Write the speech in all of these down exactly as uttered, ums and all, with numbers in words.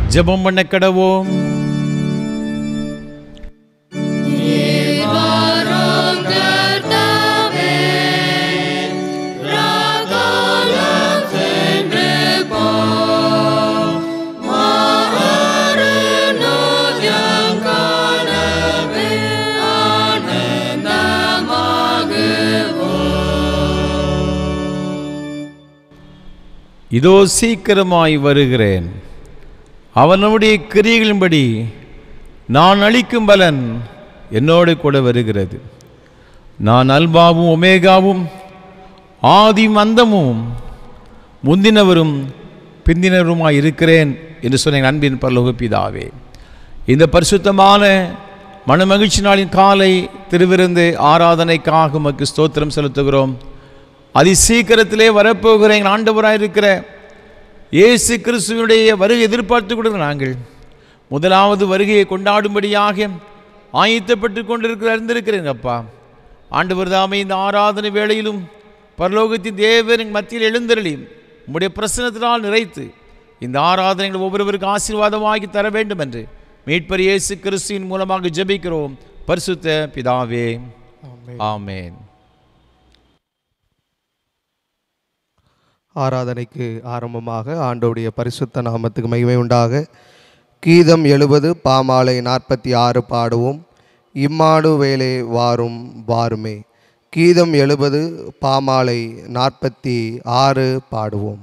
ஜெபம் பண்ண கடவோம். இதோ சீக்கிரமாய் வருகிறேன். அவனுடைய கிரியைகளின்படி நான் அளிக்கும் பலன் என்னோடு கூட வருகிறது. நான் அல்பாவும் ஒமேகாவும் ஆதியும் அந்தமும் முந்தினவரும் பிந்தினவருமாய் இருக்கிறேன் என்று சொன்ன அன்பின் பரலோக பிதாவே, இந்த பரிசுத்தமான மனமகிழ்ச்சி நாளின் காலை திருவிருந்து ஆராதனைக்காக உமக்கு ஸ்தோத்திரம் செலுத்துகிறோம். அதி சீக்கிரத்திலே வரப்போகிற எங்கள் ஆண்டவராக இருக்கிற இயேசு கிறிஸ்துவனுடைய வருகை எதிர்பார்த்து கொடுக்கிற நாங்கள் முதலாவது வருகையை கொண்டாடும்படியாக ஆயத்தப்பட்டு கொண்டிருக்கிற அறிந்திருக்கிறேன் அப்பா. ஆண்டவர் தாமே இந்த ஆராதனை வேளையிலும் பரலோகத்தின் தேவரின் மத்தியில் எழுந்தருளி உம்முடைய பிரசன்னத்தினால் நிறைத்து இந்த ஆராதனைகள் ஒவ்வொருவருக்கு ஆசீர்வாதமாகி தர வேண்டும் என்று மீட்பர் இயேசு கிறிஸ்துவின் மூலமாக ஜெபிக்கிறோம் பரிசுத்த பிதாவே, ஆமென். ஆராதனைக்கு ஆரம்பமாக ஆண்டவருடைய பரிசுத்த நாமத்துக்கு மகிமை உண்டாக கீதம் எழுபது பாமாலை நாற்பத்தி ஆறு பாடுவோம். இம்மாடு வேலே வாரும் வாருமே. கீதம் எழுபது பாமாலை நாற்பத்தி ஆறு பாடுவோம்.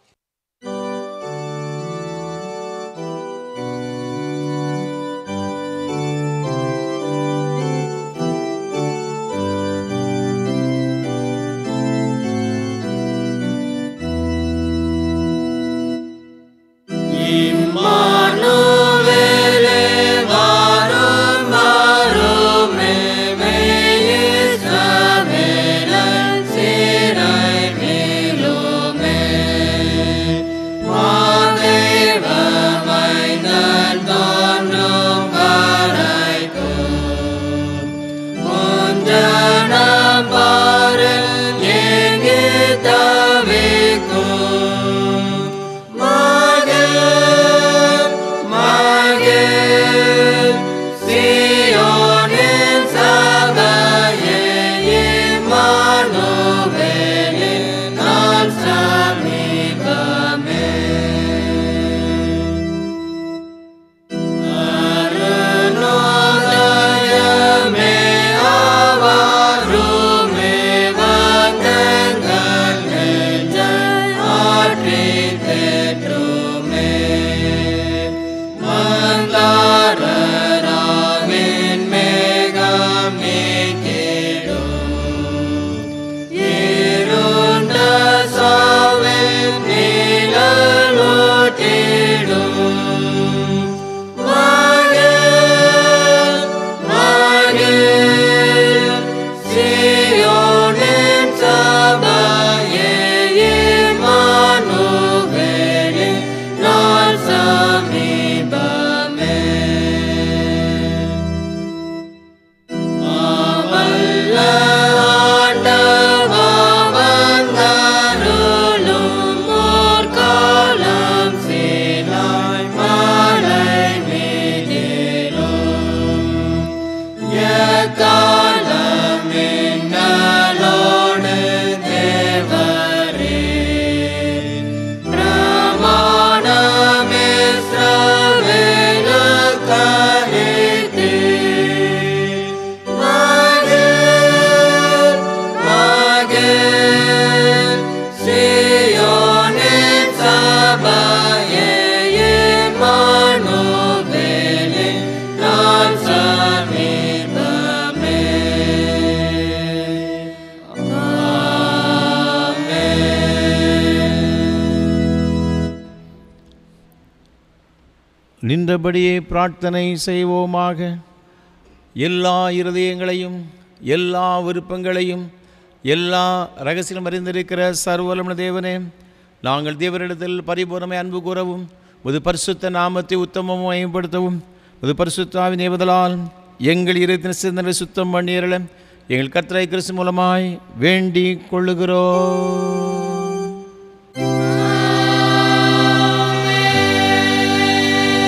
நின்றபடியே பிரார்த்தனை செய்வோமாக. எல்லா இருதயங்களையும் எல்லா விருப்பங்களையும் எல்லா ரகசியம் அறிந்திருக்கிற சர்வவல்லமை தேவனே, நாங்கள் தேவனிடத்தில் பரிபூர்ணமை அன்பு கூறவும் உமது பரிசுத்த நாமத்தை உத்தமமும் மேம்படுத்தவும் உமது பரிசுத்த ஆவியின் ஏவுதலால் எங்கள் இருதயத்தின் சிந்தனை சுத்தம் பண்ணியறல எங்கள் கர்த்தராகிய கிறிஸ்து மூலமாய் வேண்டிக் கொள்ளுகிறோம்.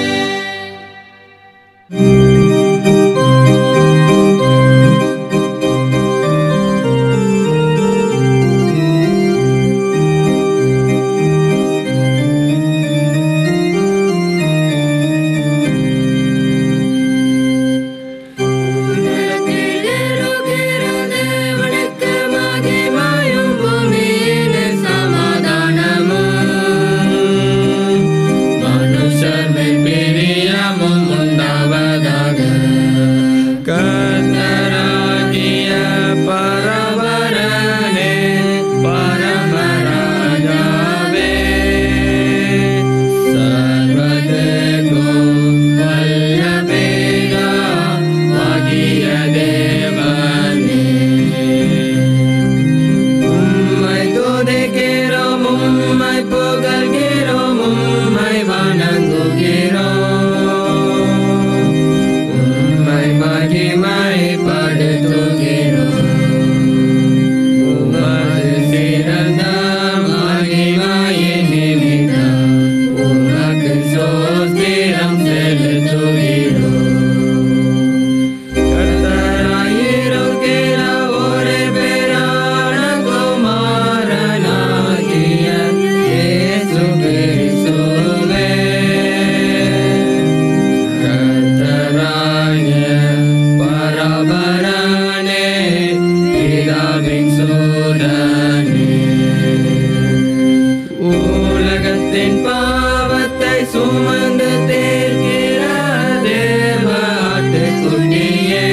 உலகத்தின் பாவத்தை சுமந்து தீர்க்கிற தேவ ஆட்டுக்குட்டியே,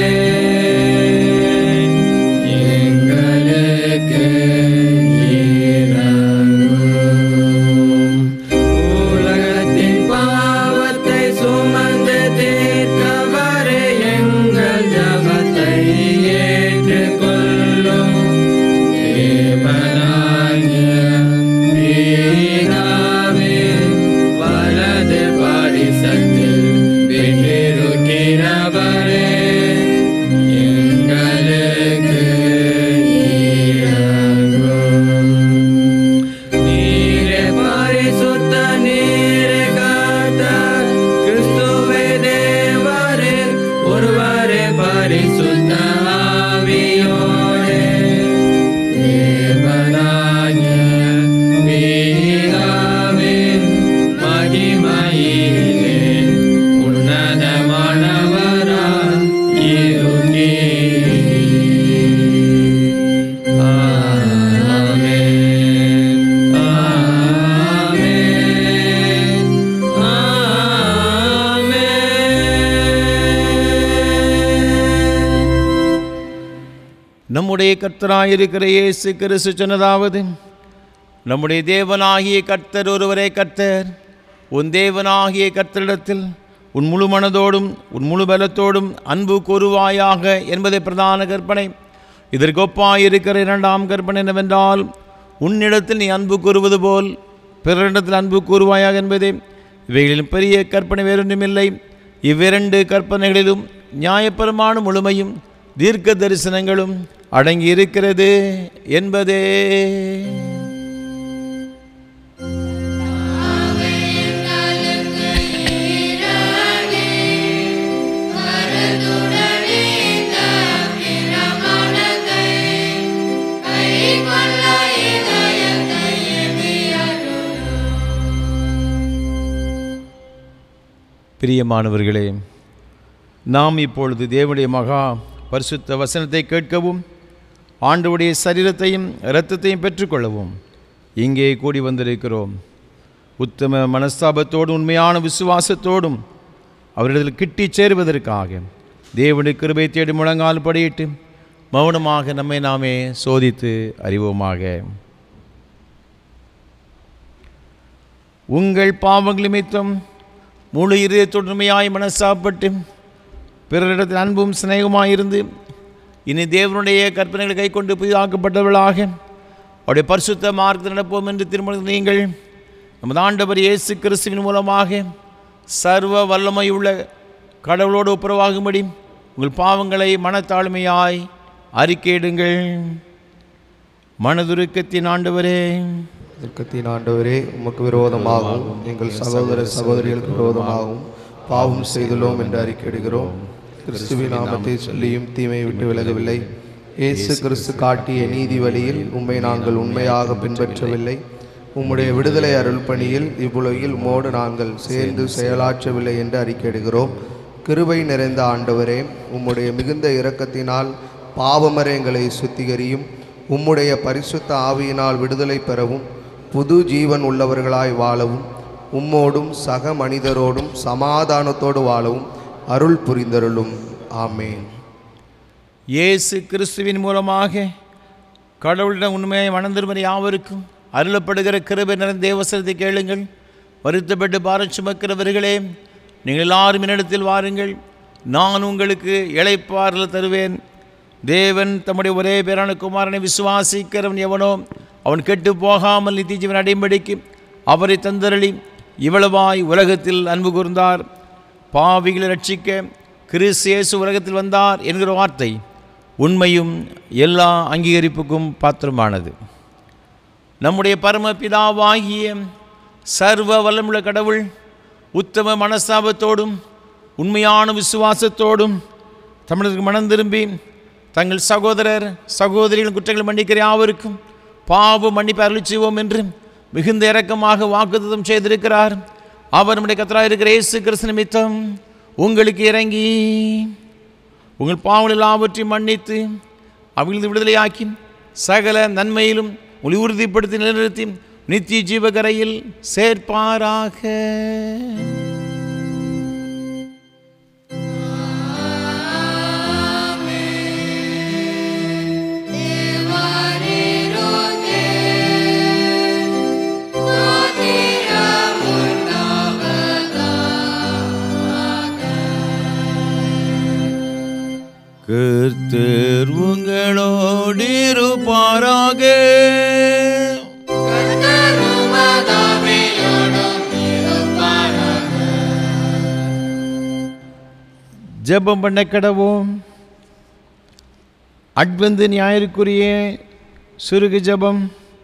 எங்களுக்கு இரங்கும். உலகத்தின் பாவத்தை சுமந்து தீர்க்கவரே எங்கள் ஜபத்தை ஏற்றுக்கொள்ளும். தேவனாகிய பிதாவே, வலது பாரிசத்தில் வீற்றிருக்கிறவரே, எங்களுக்கு இரங்கும். நீரே பரிசுத்த, நீரே கர்த்தர், கிறிஸ்துவே தேவரே, ஒருவரே பரிசுத்த ஆவியோடே, தேவனாகிய பிதாவே, மகிமையிலே உன்னதமானவராய் இருக்கிறீர். ஆமென், ஆமென், ஆமென். நம்முடைய கர்த்தராயிருக்கிற இயேசு கிறிஸ்து சொன்னதாவது, நம்முடைய தேவனாகிய கர்த்தர் ஒருவரே கர்த்தர். உன் தேவனாகிய கர்த்தரிடத்தில் உன் முழு மனதோடும் உன் முழு பலத்தோடும் அன்பு கூறுவாயாக என்பதை பிரதான கற்பனை. இதற்கொப்பாயிருக்கிற இரண்டாம் கற்பனை என்னவென்றால், உன்னிடத்தில் நீ அன்பு கூறுவது போல் பிறரிடத்தில் அன்பு கூறுவாயாக என்பதே. இவைகளில் பெரிய கற்பனை வேறொன்றுமில்லை. இவ்விரண்டு கற்பனைகளிலும் நியாயப்பிரமாண முழுமையும் தீர்க்க தரிசனங்களும் அடங்கியிருக்கிறது என்பதே. பிரியமானவர்களே, நாம் இப்பொழுது தேவனுடைய மகா பரிசுத்த வசனத்தை கேட்கவும் ஆண்டவருடைய சரீரத்தையும் இரத்தத்தையும் பெற்றுக்கொள்ளவும் இங்கே கூடி வந்திருக்கிறோம். உத்தம மனஸ்தாபத்தோடும் உண்மையான விசுவாசத்தோடும் அவரிடத்தில் கிட்டி சேருவதற்காக தேவனுடைய கிருபை தேடி முழங்கால் படியிட்டு மௌனமாக நம்மை நாமே சோதித்து அறிவோமாக. உங்கள் பாவங்கள் நிமித்தம் முழு இதயத்தோடு உண்மையாய் மனசாப்பட்டு பிறரிடத்தில் அன்பும் சிநேகமாயிருந்து இனி தேவனுடைய கற்பனைகளை கை கொண்டு புதிதாக்கப்பட்டவர்களாக அவருடைய பரிசுத்த மார்க்கத்தில் நடப்போம் என்று திருமணத்தில் நீங்கள் நமது ஆண்டவர் இயேசு கிறிஸ்துவின் மூலமாக சர்வ வல்லமையுள்ள கடவுளோடு ஒப்புரவாகும்படி உங்கள் பாவங்களை மனத்தாழ்மையாய் அறிக்கையிடுங்கள். மனதுருக்கத்தின் ஆண்டவரே, துக்கத்தின் ஆண்டவரே, உமக்கு விரோதமாகவும் எங்கள் சகோதர சகோதரிகளுக்கு விரோதமாகவும் பாவம் செய்துள்ளோம் என்று அறிக்கையிடுகிறோம். கிறிஸ்துவின் நாமத்தை சொல்லியும் தீமையை விட்டு விலகவில்லை. இயேசு கிறிஸ்து காட்டிய நீதி வழியில் உம்மை நாங்கள் உண்மையாக பின்பற்றவில்லை. உம்முடைய விடுதலை அருள் பணியில் இவ்வுலகில் உம்மோடு நாங்கள் சேர்ந்து செயலாற்றவில்லை என்று அறிக்கையிடுகிறோம். கிருபை நிறைந்த ஆண்டவரே, உம்முடைய மிகுந்த இரக்கத்தினால் பாவமரங்களை சுத்திகரியும். உம்முடைய பரிசுத்த ஆவியினால் விடுதலை பெறவும் புது ஜீவன் உள்ளவர்களாய் வாழவும் உம்மோடும் சக மனிதரோடும் சமாதானத்தோடு வாழவும் அருள் புரிந்தருளும். ஆமேன். இயேசு கிறிஸ்துவின் மூலமாக கடவுளிடம் உண்மையை மணந்திருமறை யாவருக்கும் அருளப்படுகிற கிருபை நிறைந்த தேவசனத்தை கேளுங்கள். வருத்தப்பட்டு பாரம் சுமக்கிறவர்களே, நீங்கள் எல்லாரும் என்னிடத்தில் வாருங்கள், நான் உங்களுக்கு இளைப்பாறுதல் தருவேன். தேவன் தம்முடைய ஒரே பேரான குமாரனை விசுவாசிக்கிறவன் எவனோ அவன் கெட்டு போகாமல் நித்திய ஜீவன் அடையும்படிக்கு அவரை தந்தரளி இவ்வளவாய் உலகத்தில் அன்பு கூர்ந்தார். பாவிகளை ரட்சிக்க கிறிஸ்து இயேசு உலகத்தில் வந்தார் என்கிற வார்த்தை உண்மையும் எல்லா அங்கீகரிப்புக்கும் பாத்திரமானது. நம்முடைய பரமபிதாவாகிய சர்வ வல்லமுள்ள கடவுள் உத்தம மனஸ்தாபத்தோடும் உண்மையான விசுவாசத்தோடும் தமிழருக்கு மனம் திரும்பி தங்கள் சகோதரர் சகோதரிகளின் குற்றங்களை மன்னிக்கிற யாவருக்கும் பாவ மன்னிப்பு அருளி செய்வோம் என்று மிகுந்த இரக்கமாக வாக்குத்தத்தம் செய்திருக்கிறார். அவர் நம்முடைய கர்த்தராக இருக்கிற இயேசு கிறிஸ்து நிமித்தம் உங்களுக்கு இறங்கி உங்கள் பாவங்கள் எல்லாவற்றையும் மன்னித்து அவர்களது விடுதலையாக்கி சகல நன்மையிலும் உங்களை உறுதிப்படுத்தி நிலைநிறுத்தி நித்திய ஜீவகரையில் சேர்ப்பாராக. கர்த்தர் உங்களோடு இருப்பாராக. ஜெபம் பண்ண கடவோம். அட்வெந்து ஞாயிற்குரிய சுருகு ஜெபம்.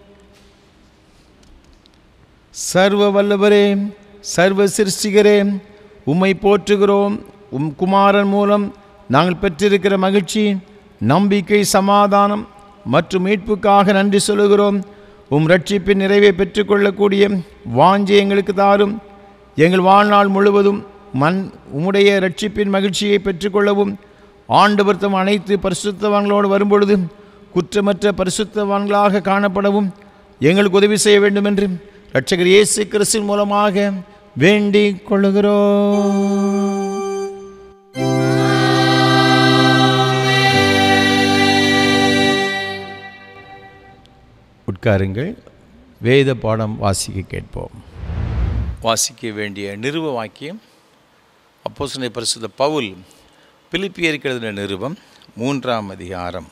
சர்வ வல்லவரே, சர்வ சிருஷ்டிகரே, உம்மை போற்றுகிறோம். உம் குமாரன் மூலம் நாங்கள் பெற்றிருக்கிற மகிழ்ச்சி, நம்பிக்கை, சமாதானம் மற்றும் மீட்புக்காக நன்றி சொல்லுகிறோம். உம் ரட்சிப்பின் நிறைவை பெற்றுக்கொள்ளக்கூடிய வாஞ்சை எங்களுக்கு தாரும். எங்கள் வாழ்நாள் முழுவதும் மண் உம்முடைய ரட்சிப்பின் மகிழ்ச்சியை பெற்றுக்கொள்ளவும், ஆண்டவர் தம் அனைத்து பரிசுத்தவான்களோடு வரும்பொழுது குற்றமற்ற பரிசுத்தவான்களாக காணப்படவும் எங்களுக்கு உதவி செய்ய வேண்டும் என்று இரட்சகர் இயேசு கிறிஸ்துவின் மூலமாக வேண்டிக் கொள்ளுகிறோம். உட்காருங்கள். வேத பாடம் வாசிக்க கேட்போம். வாசிக்க வேண்டிய நிருப வாக்கியம் அப்போஸ்தலனாகிய பரிசுத்த பவுல் பிலிப்பியருக்கு எழுதின நிருபம் மூன்றாம் அதிகாரம்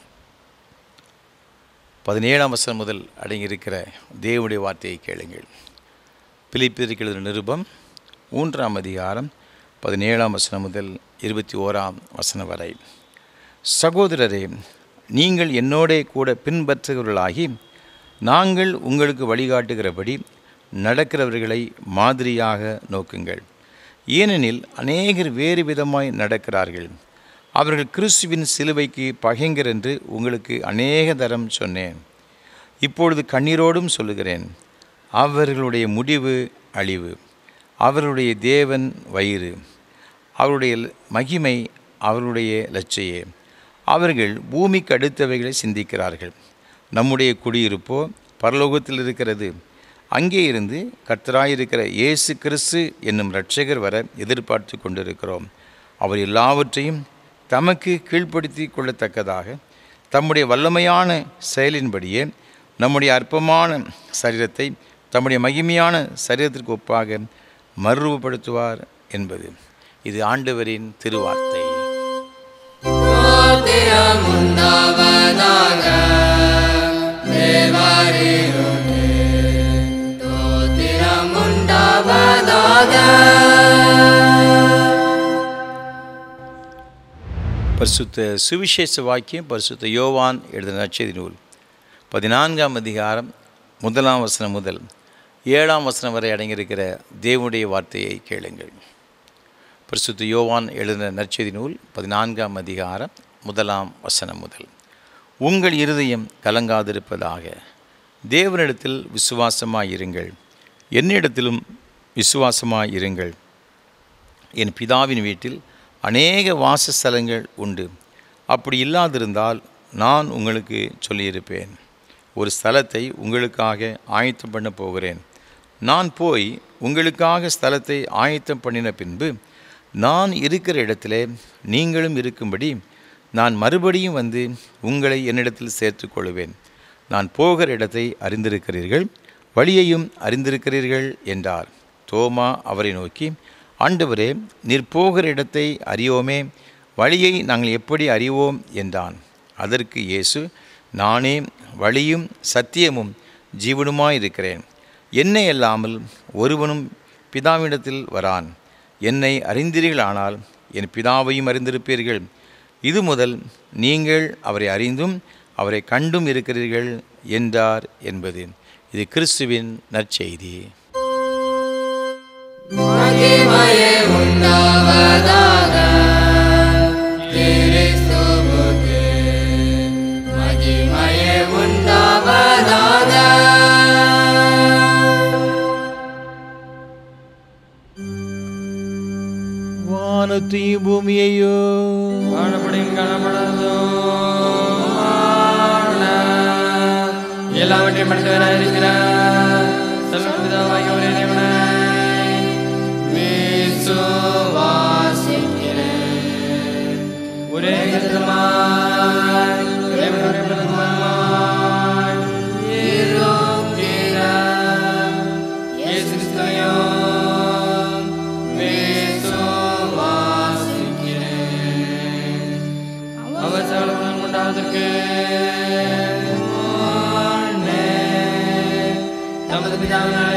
பதினேழாம் வசனம் முதல் அடங்கியிருக்கிற தேவனுடைய வார்த்தையை கேளுங்கள். பிலிப்பியருக்கு எழுதின நிருபம் மூன்றாம் அதிகாரம் பதினேழாம் வசனம் முதல் இருபத்தி ஓராம் வசனம் வரை. சகோதரரே, நீங்கள் என்னோடே கூட பின்பற்றுகிறவர்களாகி நாங்கள் உங்களுக்கு வழிகாட்டுகிறபடி நடக்கிறவர்களை மாதிரியாக நோக்குங்கள். ஏனெனில் அநேகர் வேறு விதமாய் நடக்கிறார்கள். அவர்கள் கிறிஸ்துவின் சிலுவைக்கு பகைஞர் என்று உங்களுக்கு அநேக தரம் சொன்னேன். இப்பொழுது கண்ணீரோடும் சொல்லுகிறேன், அவர்களுடைய முடிவு அழிவு, அவர்களுடைய தேவன் வயிறு, அவருடைய மகிமை அவருடைய லட்சையே. அவர்கள் பூமிக்கு அடுத்தவைகளை சிந்திக்கிறார்கள். நம்முடைய குடியிருப்போ பரலோகத்தில் இருக்கிறது. அங்கே இருந்து கர்த்தராயிருக்கிற இயேசு கிறிஸ்து என்னும் இரட்சகர் வர எதிர்பார்த்து கொண்டிருக்கிறோம். அவர் எல்லாவற்றையும் தமக்கு கீழ்ப்படுத்தி கொள்ளத்தக்கதாக தம்முடைய வல்லமையான செயலின்படியே நம்முடைய அற்பமான சரீரத்தை தம்முடைய மகிமையான சரீரத்திற்கு ஒப்பாக மறுரூபப்படுத்துவார் என்பது. இது ஆண்டவரின் திருவார்த்தை. பரிசுத்த சுவிசேஷ வாக்கியம் பரிசுத்த யோவான் எழுதின நற்செய்தி நூல் பதினான்காம் அதிகாரம் முதலாம் வசனம் முதல் ஏழாம் வசனம் வரை அடங்கியிருக்கிற தேவனுடைய வார்த்தையை கேளுங்கள். பரிசுத்த யோவான் எழுதின நற்செய்தி நூல் பதினான்காம் அதிகாரம் முதலாம் வசனம் முதல். உங்கள் இருதயம் கலங்காதிருப்பதாக. தேவனிடத்தில் விசுவாசமாயிருங்கள், என்னிடத்திலும் விசுவாசமாயிருங்கள். என் பிதாவின் வீட்டில் அநேக வாசஸ்தலங்கள் உண்டு. அப்படி இல்லாதிருந்தால் நான் உங்களுக்கு சொல்லியிருப்பேன். ஒரு ஸ்தலத்தை உங்களுக்காக ஆயத்தம் பண்ண போகிறேன். நான் போய் உங்களுக்காக ஸ்தலத்தை ஆயத்தம் பண்ணின பின்பு நான் இருக்கிற இடத்திலே நீங்களும் இருக்கும்படி நான் மறுபடியும் வந்து உங்களை என்னிடத்தில் சேர்த்து கொள்வேன். நான் போகிற இடத்தை அறிந்திருக்கிறீர்கள், வழியையும் அறிந்திருக்கிறீர்கள் என்றார். தோமா அவரை நோக்கி, ஆண்டவரே, நீர் போகிற இடத்தை அறியோமே, வழியை நாங்கள் எப்படி அறிவோம் என்றான். அதற்கு இயேசு, நானே வழியும் சத்தியமும் ஜீவனுமாயிருக்கிறேன். என்னை அல்லாமல் ஒருவனும் பிதாவினிடத்தில் வரான். என்னை அறிந்தீர்களானால் என் பிதாவையும் அறிந்திருப்பீர்கள். இது முதல் நீங்கள் அவரை அறிந்தும் அவரை கண்டும் இருக்கிறீர்கள் என்றார் என்பது. இது கிறிஸ்துவின் நற்செய்தி. மகிமையே உண்டாவதாக, கிறிஸ்துவுக்கே மகிமையே உண்டாவதாக. வானத்தையும் பூமியையோ காணப்படும் காணப்படாதோ எல்லாவற்றையும் படைத்தவராக இருக்கிறார். சர்வபிதாவாகிய ஒரே தேவனை விசுவாசிக்கிறேன். ஒரே கர்த்தருமாய் தேவனுடைய பிரதமருமாய் இருக்கிற இயேசு கிறிஸ்துவையும் விசுவாசிக்கிறேன். அவர் சகல குணம் உண்டாவதற்கு முன்னே தமது பிதாவினாலே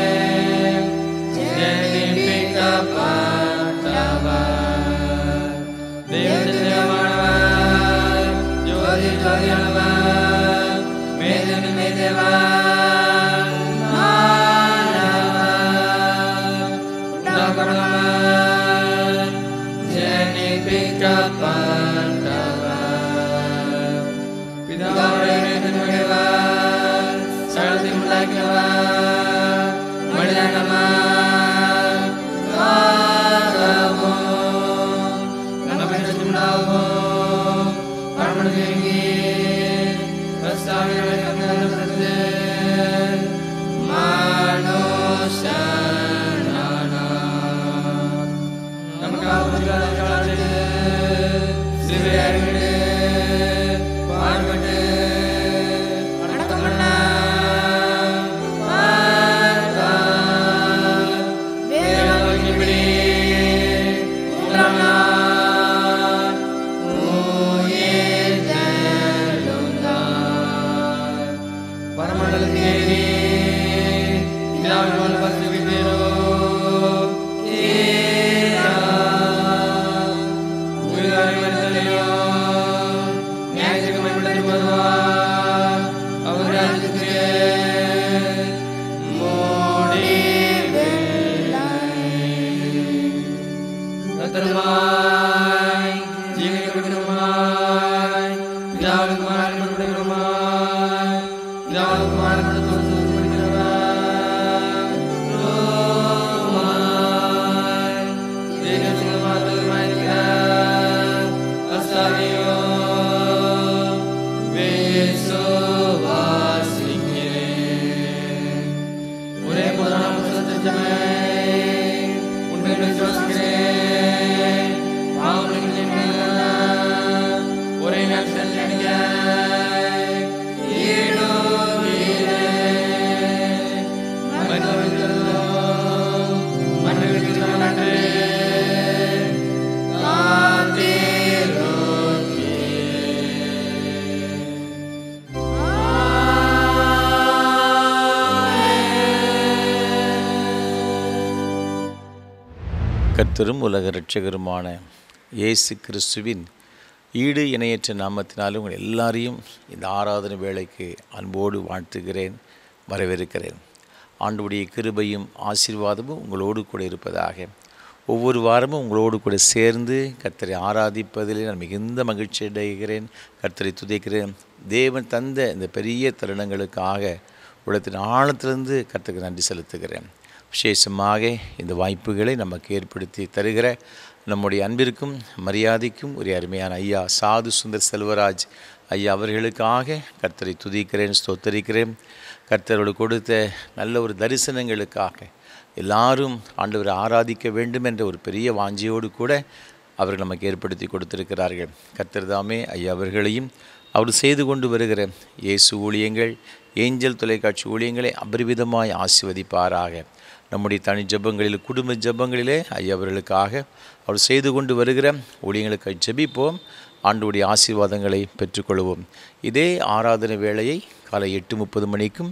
கர்த்தரும் உலக இரட்சகருமான இயேசு கிறிஸ்துவின் ஈடு இணையற்ற நாமத்தினாலும் உங்கள் எல்லாரையும் இந்த ஆராதனை வேளைக்கு அன்போடு வாழ்த்துகிறேன், வரவேற்கிறேன். ஆண்டவருடைய கிருபையும் ஆசீர்வாதமும் உங்களோடு கூட இருப்பதாக. ஒவ்வொரு வாரமும் உங்களோடு கூட சேர்ந்து கர்த்தரை ஆராதிப்பதில் நான் மிகுந்த மகிழ்ச்சி அடைகிறேன், கர்த்தரை துதிக்கிறேன். தேவன் தந்த இந்த பெரிய தருணங்களுக்காக உலகத்தின் ஆழத்திலிருந்து கர்த்தருக்கு நன்றி செலுத்துகிறேன். விசேஷமாக இந்த வாய்ப்புகளை நமக்கு ஏற்படுத்தி தருகிற நம்முடைய அன்பிற்கும் மரியாதைக்கும் ஒரு அருமையான ஐயா சாது சுந்தர் செல்வராஜ் ஐயா அவர்களுக்காக கர்த்தரை துதிக்கிறேன், ஸ்தோத்தரிக்கிறேன். கர்த்தரோடு கொடுத்த நல்ல ஒரு தரிசனங்களுக்காக எல்லாரும் ஆண்டவரை ஆராதிக்க வேண்டும் என்ற ஒரு பெரிய வாஞ்சியோடு கூட அவர்கள் நமக்கு ஏற்படுத்தி கொடுத்திருக்கிறார்கள். கர்த்தர் தாமே ஐயா அவர்களையும் அவர் செய்து கொண்டு வருகிற இயேசு ஊழியங்கள், ஏஞ்சல் தொலைக்காட்சி ஊழியங்களை அபரிவிதமாய் ஆசீர்வதிப்பாராக. நம்முடைய தனி ஜெபங்களில், குடும்ப ஜெபங்களிலே ஐயா அவர்களுக்காக அவர் செய்து கொண்டு வருகிற ஊழியங்களுக்கு ஜெபிப்போம், ஆண்டவருடைய ஆசீர்வாதங்களை பெற்றுக்கொள்வோம். இதே ஆராதனை வேளையை காலை எட்டு முப்பது மணிக்கும்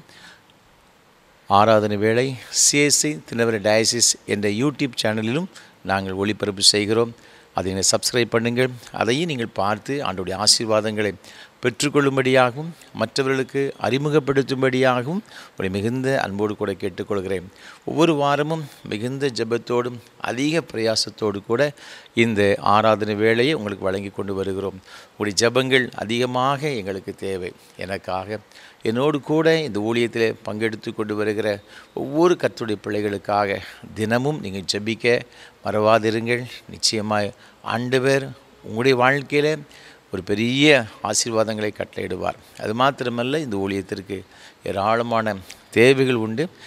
ஆராதனை வேளை சிஎஸ்சி தினவர டயசிஸ் என்ற யூடியூப் சேனலிலும் நாங்கள் ஒளிபரப்பு செய்கிறோம். அதை நீங்கள் சப்ஸ்கிரைப் பண்ணுங்கள். அதையும் நீங்கள் பார்த்து ஆண்டவருடைய ஆசீர்வாதங்களை பெற்றுக்கொள்ளும்படியாகவும் மற்றவர்களுக்கு அறிமுகப்படுத்தும்படியாகவும் ஒரு மிகுந்த அன்போடு கூட கேட்டுக்கொள்கிறேன். ஒவ்வொரு வாரமும் மிகுந்த ஜெபத்தோடும் அதிக பிரயாசத்தோடு கூட இந்த ஆராதனை வேளையை உங்களுக்கு வழங்கி கொண்டு வருகிறோம். உங்களுடைய ஜெபங்கள் அதிகமாக எங்களுக்கு தேவை. எனக்காக, என்னோடு கூட இந்த ஊழியத்தில் பங்கெடுத்து கொண்டு வருகிற ஒவ்வொரு கர்த்தருடைய பிள்ளைகளுக்காக தினமும் நீங்கள் ஜெபிக்க மறவாதிருங்கள். நிச்சயமாய் ஆண்டவர் உங்களுடைய வாழ்க்கையில் ஒரு பெரிய ஆசீர்வாதங்களை கட்டளையிடுவார். அது மாத்திரமல்ல, இந்த ஊழியத்திற்கு ஏராளமான தேவைகள் உண்டு.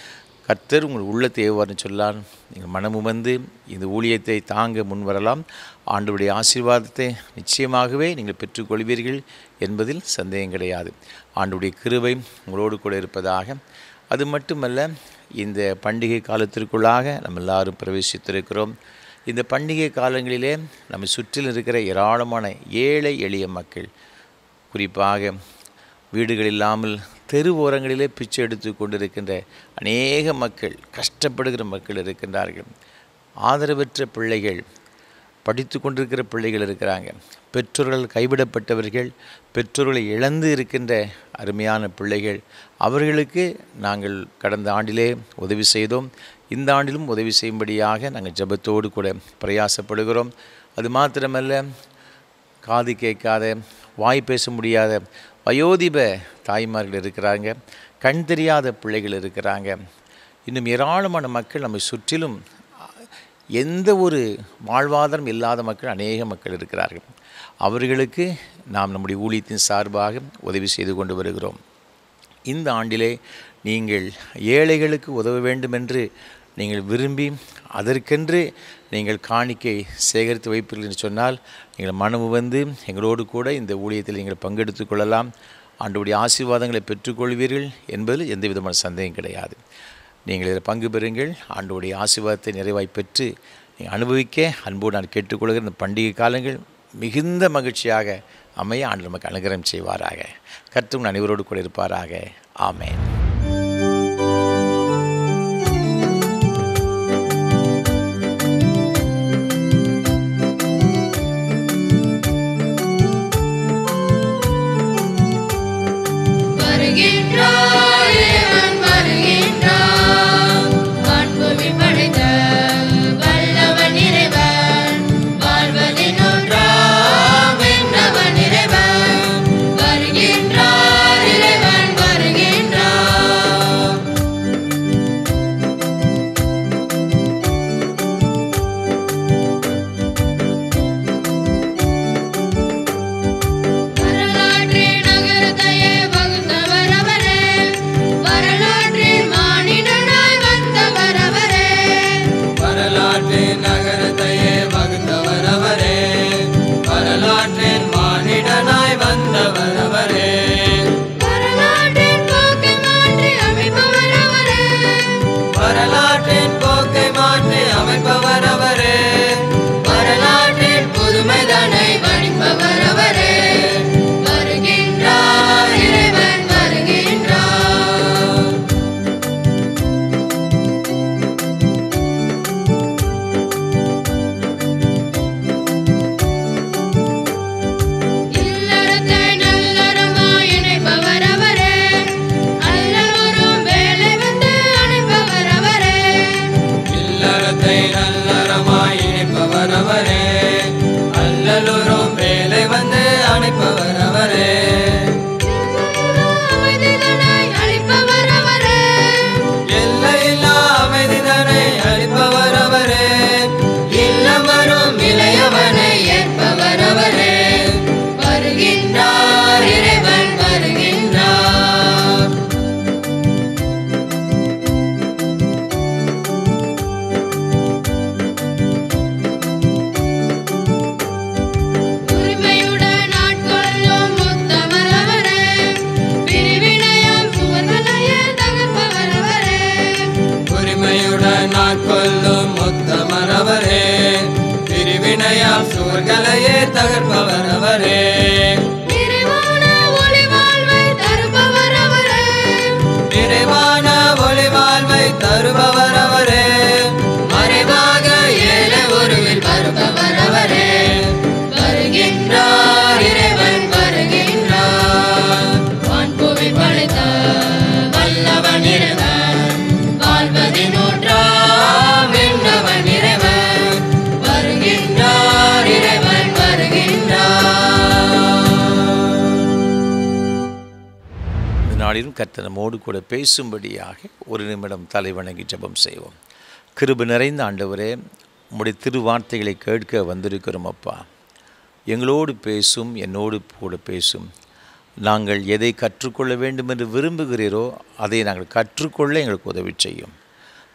கர்த்தர் உங்கள் உள்ளத்தை ஏவார்னு சொல்லான். நீங்கள் மனமும் வந்து இந்த ஊழியத்தை தாங்க முன்வரலாம். ஆண்டவருடைய ஆசீர்வாதத்தை நிச்சயமாகவே நீங்கள் பெற்றுக்கொள்வீர்கள் என்பதில் சந்தேகம் கிடையாது. ஆண்டவருடைய கிருபை உங்களோடு கூட இருப்பதாக. அது மட்டுமல்ல, இந்த பண்டிகை காலத்திற்குள்ளாக நம்ம எல்லாரும் பிரவேசித்திருக்கிறோம். இந்த பண்டிகை காலங்களிலே நம்ம சுற்றில் இருக்கிற ஏராளமான ஏழை எளிய மக்கள், குறிப்பாக வீடுகள் இல்லாமல் தெரு ஓரங்களிலே பிச்சை எடுத்து கொண்டிருக்கின்ற அநேக மக்கள், கஷ்டப்படுகிற மக்கள் இருக்கின்றார்கள். ஆதரவற்ற பிள்ளைகள், படித்து கொண்டிருக்கிற பிள்ளைகள் இருக்கிறாங்க. பெற்றோர்கள் கைவிடப்பட்டவர்கள், பெற்றோர்களை இழந்து இருக்கின்ற அருமையான பிள்ளைகள், அவர்களுக்கு நாங்கள் கடந்த ஆண்டிலே உதவி செய்தோம். இந்த ஆண்டிலும் உதவி செய்யும்படியாக நாங்கள் ஜெபத்தோடு கூட பிரயாசப்படுகிறோம். அது மாத்திரமல்ல, காது கேட்காத, வாய் பேச முடியாத வயோதிப தாய்மார்கள் இருக்கிறாங்க. கண் தெரியாத பிள்ளைகள் இருக்கிறாங்க. இன்னும் ஏராளமான மக்கள் நம்மை சுற்றிலும் எந்த ஒரு வாழ்வாதாரம் இல்லாத மக்கள் அநேக மக்கள் இருக்கிறார்கள். அவர்களுக்கு நாம் நம்முடைய ஊழியத்தின் சார்பாக உதவி செய்து கொண்டு வருகிறோம். இந்த ஆண்டிலே நீங்கள் ஏழைகளுக்கு உதவ வேண்டும் என்று நீங்கள் விரும்பி அதற்கென்று நீங்கள் காணிக்கை சேகரித்து வைப்பீர்கள் என்று சொன்னால், நீங்கள் மனமு வந்து எங்களோடு கூட இந்த ஊழியத்தில் நீங்கள் பங்கெடுத்து கொள்ளலாம். ஆண்டவருடைய ஆசீர்வாதங்களை பெற்றுக்கொள்வீர்கள் என்பதில் எந்த விதமான சந்தேகம் கிடையாது. நீங்கள் இதில் பங்கு பெறுங்கள். ஆண்டவருடைய ஆசீர்வாதத்தை நிறைவாய் பெற்று நீங்கள் அனுபவிக்க அன்போடு நான் கேட்டுக்கொள்கிற இந்த பண்டிகை காலங்கள் மிகுந்த மகிழ்ச்சியாக அமைய ஆண்டு நமக்கு அனுகிரகம் செய்வாராக. கர்த்தர் அனைவரோடு கூட இருப்பாராக. ஆமென். கர்த்தர் நம்மோடு கூட பேசும்படியாக ஒரு நிமிடம் தலை வணங்கி ஜெபம் செய்வோம். கிருபை நிறைந்த ஆண்டவரே, உம்முடைய திருவார்த்தைகளை கேட்க வந்திருக்கிறோம் அப்பா. எங்களோடு பேசும், என்னோடு கூட பேசும். நாங்கள் எதை கற்றுக்கொள்ள வேண்டும் என்று விரும்புகிறீரோ அதை நாங்கள் கற்றுக்கொள்ள எங்களுக்கு உதவி செய்யும்.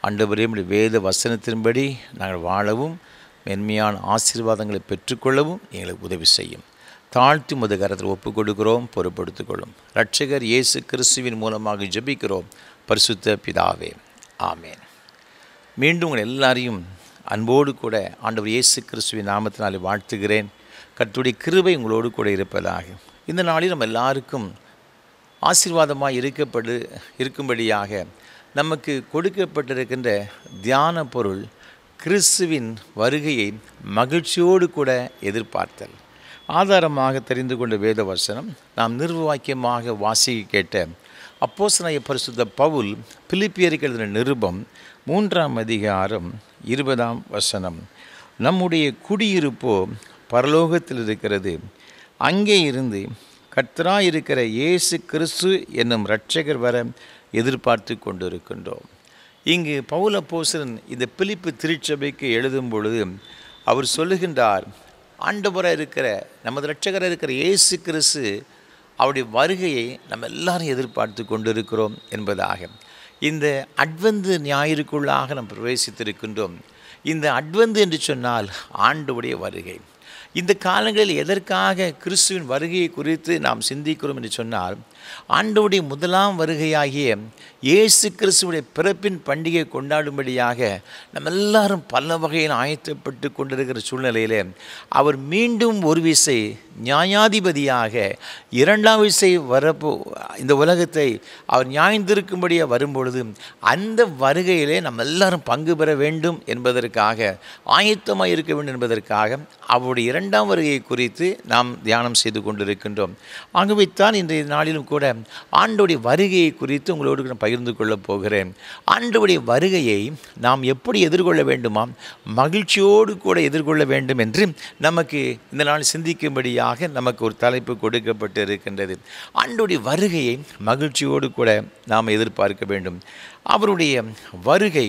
ஆண்டவரே உம்முடைய வேத வசனத்தின்படி நாங்கள் வாழவும் மென்மையான ஆசீர்வாதங்களை பெற்றுக்கொள்ளவும் எங்களுக்கு உதவி செய்யும். தாழ்த்தி முத கரத்தில் ஒப்புக் கொடுக்கிறோம், பொறுப்படுத்திக் கொள்ளும். இரட்சகர் இயேசு கிறிஸ்துவின் மூலமாக ஜெபிக்கிறோம் பரிசுத்த பிதாவே, ஆமேன். மீண்டும் உங்கள் எல்லாரையும் அன்போடு கூட ஆண்டவர் இயேசு கிறிஸ்துவின் நாமத்தினாலே வாழ்த்துகிறேன். கர்த்தருடைய கிருபை உங்களோடு கூட இருப்பதாக. இந்த நாளில் நம்ம எல்லாருக்கும் ஆசீர்வாதமாக இருக்கப்படு இருக்கும்படியாக நமக்கு கொடுக்கப்பட்டிருக்கின்ற தியான பொருள் கிறிஸ்துவின் வருகையை மகிழ்ச்சியோடு கூட எதிர்பார்த்தல். ஆதாரமாக தெரிந்து கொண்ட வேத வசனம் நாம் நிர்வாக்கியமாக வாசிக்க கேட்ட அப்போஸ்தலனாகிய பரிசுத்த பவுல் பிலிப்பியருக்கு எழுதின நிருபம் மூன்றாம் அதிகாரம் இருபதாம் வசனம். நம்முடைய குடியிருப்போ பரலோகத்தில் இருக்கிறது, அங்கே இருந்து கர்த்தராய் இருக்கிற இயேசு கிறிஸ்து என்னும் இரட்சகர் வர எதிர்பார்த்து கொண்டிருக்கின்றோம். இங்கு பவுல் அப்போஸ்தலன் இந்த பிலிப்பு திருச்சபைக்கு எழுதும் பொழுது அவர் சொல்லுகின்றார், ஆண்டவராக இருக்கிற நமது இரட்சகராக இருக்கிற இயேசு கிறிஸ்து அவருடைய வருகையை நம்ம எல்லாரும் எதிர்பார்த்து கொண்டிருக்கிறோம் என்பதாக. இந்த அட்வென்த் ஞாயிறுக்குள்ளாக நாம் பிரவேசித்திருக்கின்றோம். இந்த அட்வென்த் என்று சொன்னால் ஆண்டவருடைய வருகை. இந்த காலங்களில் எதற்காக கிறிஸ்துவின் வருகையை குறித்து நாம் சிந்திக்கிறோம் என்று சொன்னால், ஆண்டவருடைய முதலாம் வருகையாகிய இயேசு கிறிஸ்துவுடைய பிறப்பின் பண்டிகை கொண்டாடும்படியாக நம்ம எல்லாரும் பல வகையில் ஆயத்தப்பட்டு கொண்டிருக்கிற சூழ்நிலையில் அவர் மீண்டும் ஒரு விசை நியாயாதிபதியாக இரண்டாம் விசை வரப்போ இந்த உலகத்தை அவர் நியாயந்திருக்கும்படியாக வரும்பொழுது அந்த வருகையிலே நம்ம எல்லாரும் பங்கு பெற வேண்டும் என்பதற்காக, ஆயத்தமாக இருக்க வேண்டும் என்பதற்காக அவருடைய இரண்டாம் வருகையை குறித்து நாம் தியானம் செய்து கொண்டிருக்கின்றோம். ஆகவே தான் இன்றைய நாளிலும் கூட ஆண்டவருடைய வருகையை குறித்து உங்களோடு நான் பகிர்ந்து கொள்ளப் போகிறேன். ஆண்டவருடைய வருகையை நாம் எப்படி எதிர்கொள்ள வேண்டுமா? மகிழ்ச்சியோடு கூட எதிர்கொள்ள வேண்டும் என்று நமக்கு இந்த நாள் சிந்திக்கும்படியாக நமக்கு ஒரு தலைப்பு கொடுக்கப்பட்டு இருக்கின்றது. ஆண்டவருடைய வருகையை மகிழ்ச்சியோடு கூட நாம் எதிர்பார்க்க வேண்டும். அவருடைய வருகை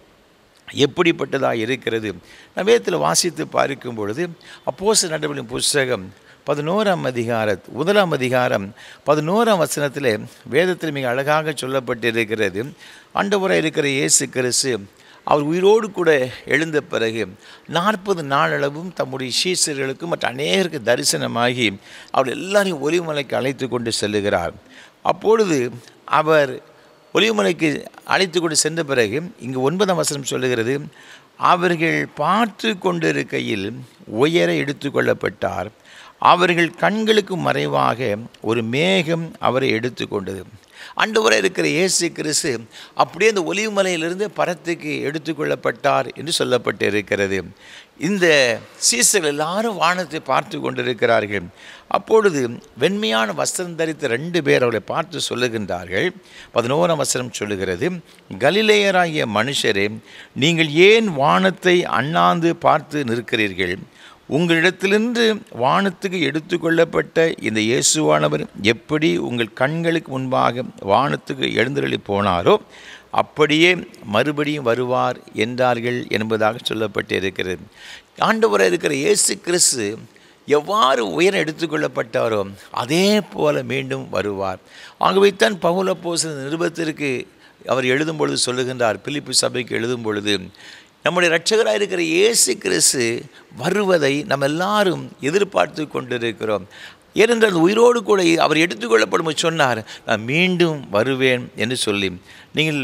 எப்படிப்பட்டதாக இருக்கிறது? நான் வேதத்தில் வாசித்து பார்க்கும் பொழுது அப்போஸ்தலர் நடவடிக்கைகளின் புஸ்தகம் பதினோராம் அதிகார முதலாம் அதிகாரம் பதினோராம் வசனத்தில் வேதத்தில் மிக அழகாக சொல்லப்பட்டிருக்கிறது. ஆண்டவராக இருக்கிற இயேசு கிறிஸ்து அவர் உயிரோடு கூட எழுந்த பிறகு நாற்பது நாளளவும் தம்முடைய சீஷர்களுக்கு மற்ற அநேகருக்கு தரிசனமாகி அவர் எல்லாரையும் ஒலிவமலைக்கு அழைத்து கொண்டு செல்லுகிறார். அப்பொழுது அவர் ஒலிவமலைக்கு அழைத்து கொண்டு சென்ற பிறகு இங்கு ஒன்பதாம் வசனம் சொல்லுகிறது, அவர்கள் பார்த்து கொண்டிருக்கையில் உயர எடுத்து கொள்ளப்பட்டார். அவர்கள் கண்களுக்கு மறைவாக ஒரு மேகம் அவரை எடுத்து கொண்டது. ஆண்டவராக இருக்கிற இயேசு கிறிஸ்து அப்படியே அந்த ஒலிவமலையிலிருந்து பரத்துக்கு எடுத்துக்கொள்ளப்பட்டார் என்று சொல்லப்பட்டு இருக்கிறது. இந்த சீசர்கள் எல்லாரும் வானத்தை பார்த்து கொண்டிருக்கிறார்கள். அப்பொழுது வெண்மையான வஸ்திரம் தரித்த ரெண்டு பேர் அவர்களை பார்த்து சொல்லுகின்றார்கள். பதினோராம் வசனம் சொல்லுகிறது, கலிலேயராகிய மனுஷரே, நீங்கள் ஏன் வானத்தை அண்ணாந்து பார்த்து நிற்கிறீர்கள்? உங்களிடத்திலிருந்து வானத்துக்கு எடுத்துக்கொள்ளப்பட்ட இந்த இயேசுவானவர் எப்படி உங்கள் கண்களுக்கு முன்பாக வானத்துக்கு எழுந்தருளி போனாரோ அப்படியே மறுபடியும் வருவார் என்றார்கள் என்பதாக சொல்லப்பட்டு இருக்கிறது. ஆண்டவராக இருக்கிற இயேசு கிறிஸ்து எவ்வாறு உயரம் எடுத்துக்கொள்ளப்பட்டாரோ அதே போல மீண்டும் வருவார். ஆகவே தான் பவுல் அப்போஸ்தலன் நிருபத்திற்கு அவர் எழுதும் பொழுது சொல்லுகின்றார், பிலிப்பி சபைக்கு எழுதும் பொழுது, நம்முடைய இரட்சகராக இருக்கிற இயேசு கிறிஸ்து வருவதை நம்ம எல்லாரும் எதிர்பார்த்து கொண்டிருக்கிறோம். ஏனென்றால் உயிரோடு கூட அவர் எடுத்துக்கொள்ளப்படும் சொன்னார், நான் மீண்டும் வருவேன் என்று சொல்லி. நீங்கள்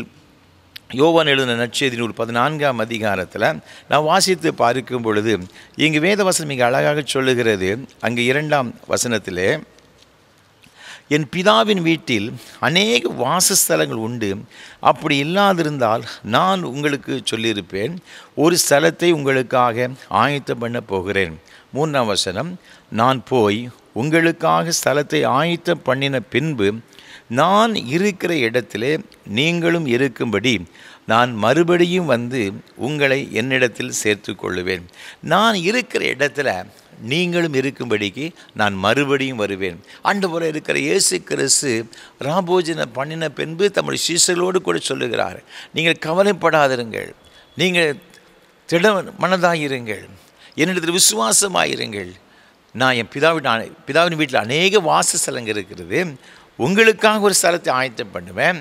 யோவான் எழுதின நற்செய்தி நூல் பதினான்காம் அதிகாரத்தில் நான் வாசித்து பார்க்கும் பொழுது இங்கு வேதவசனம் மிக அழகாக சொல்லுகிறது. அங்கு இரண்டாம் வசனத்திலே, என் பிதாவின் வீட்டில் அநேக வாசஸ்தலங்கள் உண்டு, அப்படி இல்லாதிருந்தால் நான் உங்களுக்கு சொல்லியிருப்பேன், ஒரு ஸ்தலத்தை உங்களுக்காக ஆயத்தம் பண்ண போகிறேன். மூன்றாம் வசனம், நான் போய் உங்களுக்காக ஸ்தலத்தை ஆயத்தம் பண்ணின பின்பு நான் இருக்கிற இடத்திலே நீங்களும் இருக்கும்படி நான் மறுபடியும் வந்து உங்களை என்னிடத்தில் சேர்த்து கொள்ளுவேன். நான் இருக்கிற இடத்துல நீங்களும் இருக்கும்படிக்கு நான் மறுபடியும் வருவேன். ஆண்டவராக இருக்கிற இயேசு கிறிஸ்து ராபோஜன பண்ணின பின்பு தம்முடைய சீஷர்களோடு கூட சொல்லுகிறார், நீங்கள் கவலைப்படாதிருங்கள், நீங்கள் திட மனதாயிருங்கள், என்னிடத்தில் விசுவாசமாயிருங்கள். நான் என் பிதாவின் பிதாவின் வீட்டில் அநேக வாசஸ்தலங்கள் இருக்கிறது, உங்களுக்காக ஒரு ஸ்தலத்தை ஆயத்தம் பண்ணுவேன்.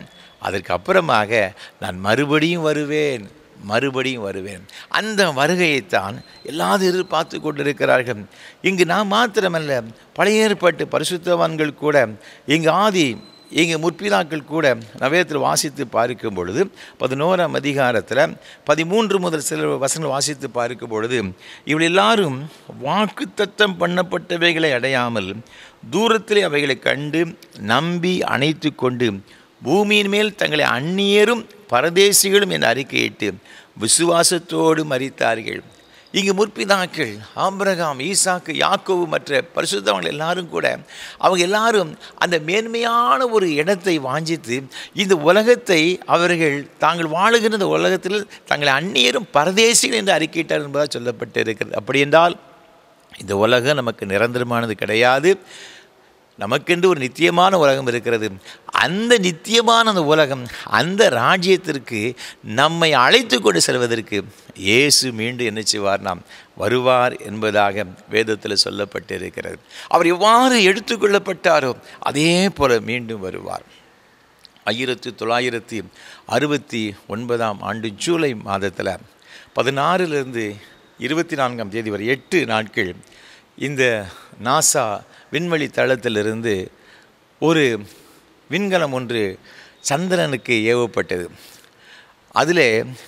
அதற்கு அப்புறமாக நான் மறுபடியும் வருவேன் மறுபடியும் வருவேன். அந்த வருகையைத்தான் எல்லாரும் எதிர்பார்த்து கொண்டிருக்கிறார்கள். இங்கு நான் மாத்திரமல்ல, பழைய ஏற்பாட்டு பரிசுத்தவான்கள் கூட, இங்கு ஆதி இங்கு முற்பிதாக்கள் கூட நவேதத்தில் வாசித்து பார்க்கும் பொழுது பதினோராம் அதிகாரத்தில் பதிமூன்று முதல் சில வசனங்கள் வாசித்து பார்க்கும் பொழுது இவள் எல்லாரும் வாக்குத்தத்தம் பண்ணப்பட்டவைகளை அடையாமல் தூரத்திலே அவைகளை கண்டு நம்பி அணைத்து கொண்டு பூமியின் மேல் தங்களை அந்நியரும் பரதேசிகளும் என்று அறிக்கையிட்டு விசுவாசத்தோடு மரித்தார்கள். இங்கு முற்பிதாக்கள் ஆபிரகாம், ஈசாக்கு, யாக்கோபு மற்ற பரிசுத்தவான்கள் எல்லாரும் கூட அவங்க எல்லாரும் அந்த மேன்மையான ஒரு இடத்தை வாஞ்சித்து இந்த உலகத்தை அவர்கள் தாங்கள் வாழுகிற இந்த உலகத்தில் தங்களை அந்நியரும் பரதேசிகள் என்று அறிக்கையிட்டார் என்பதாக சொல்லப்பட்டு இருக்கிறது. அப்படி என்றால் இந்த உலகம் நமக்கு நிரந்தரமானது கிடையாது. நமக்கென்று ஒரு நித்தியமான உலகம் இருக்கிறது. அந்த நித்தியமான அந்த உலகம், அந்த ராஜ்யத்திற்கு நம்மை அழைத்து கொண்டு செல்வதற்கு இயேசு மீண்டும் என்ன செய்வார்? நாம் வருவார் என்பதாக வேதத்தில் சொல்லப்பட்டிருக்கிறது. அவர் எவ்வாறு எடுத்துக்கொள்ளப்பட்டாரோ அதே போல மீண்டும் வருவார். ஆயிரத்தி தொள்ளாயிரத்தி அறுபத்தி ஒன்பதாம் ஆண்டு ஜூலை மாதத்தில் பதினாறிலிருந்து இருபத்தி நான்காம் தேதி வரை எட்டு நாட்கள் இந்த நாசா விண்வெளி தளத்திலிருந்து ஒரு விண்கலம் ஒன்று சந்திரனுக்கு ஏவப்பட்டது. அதில்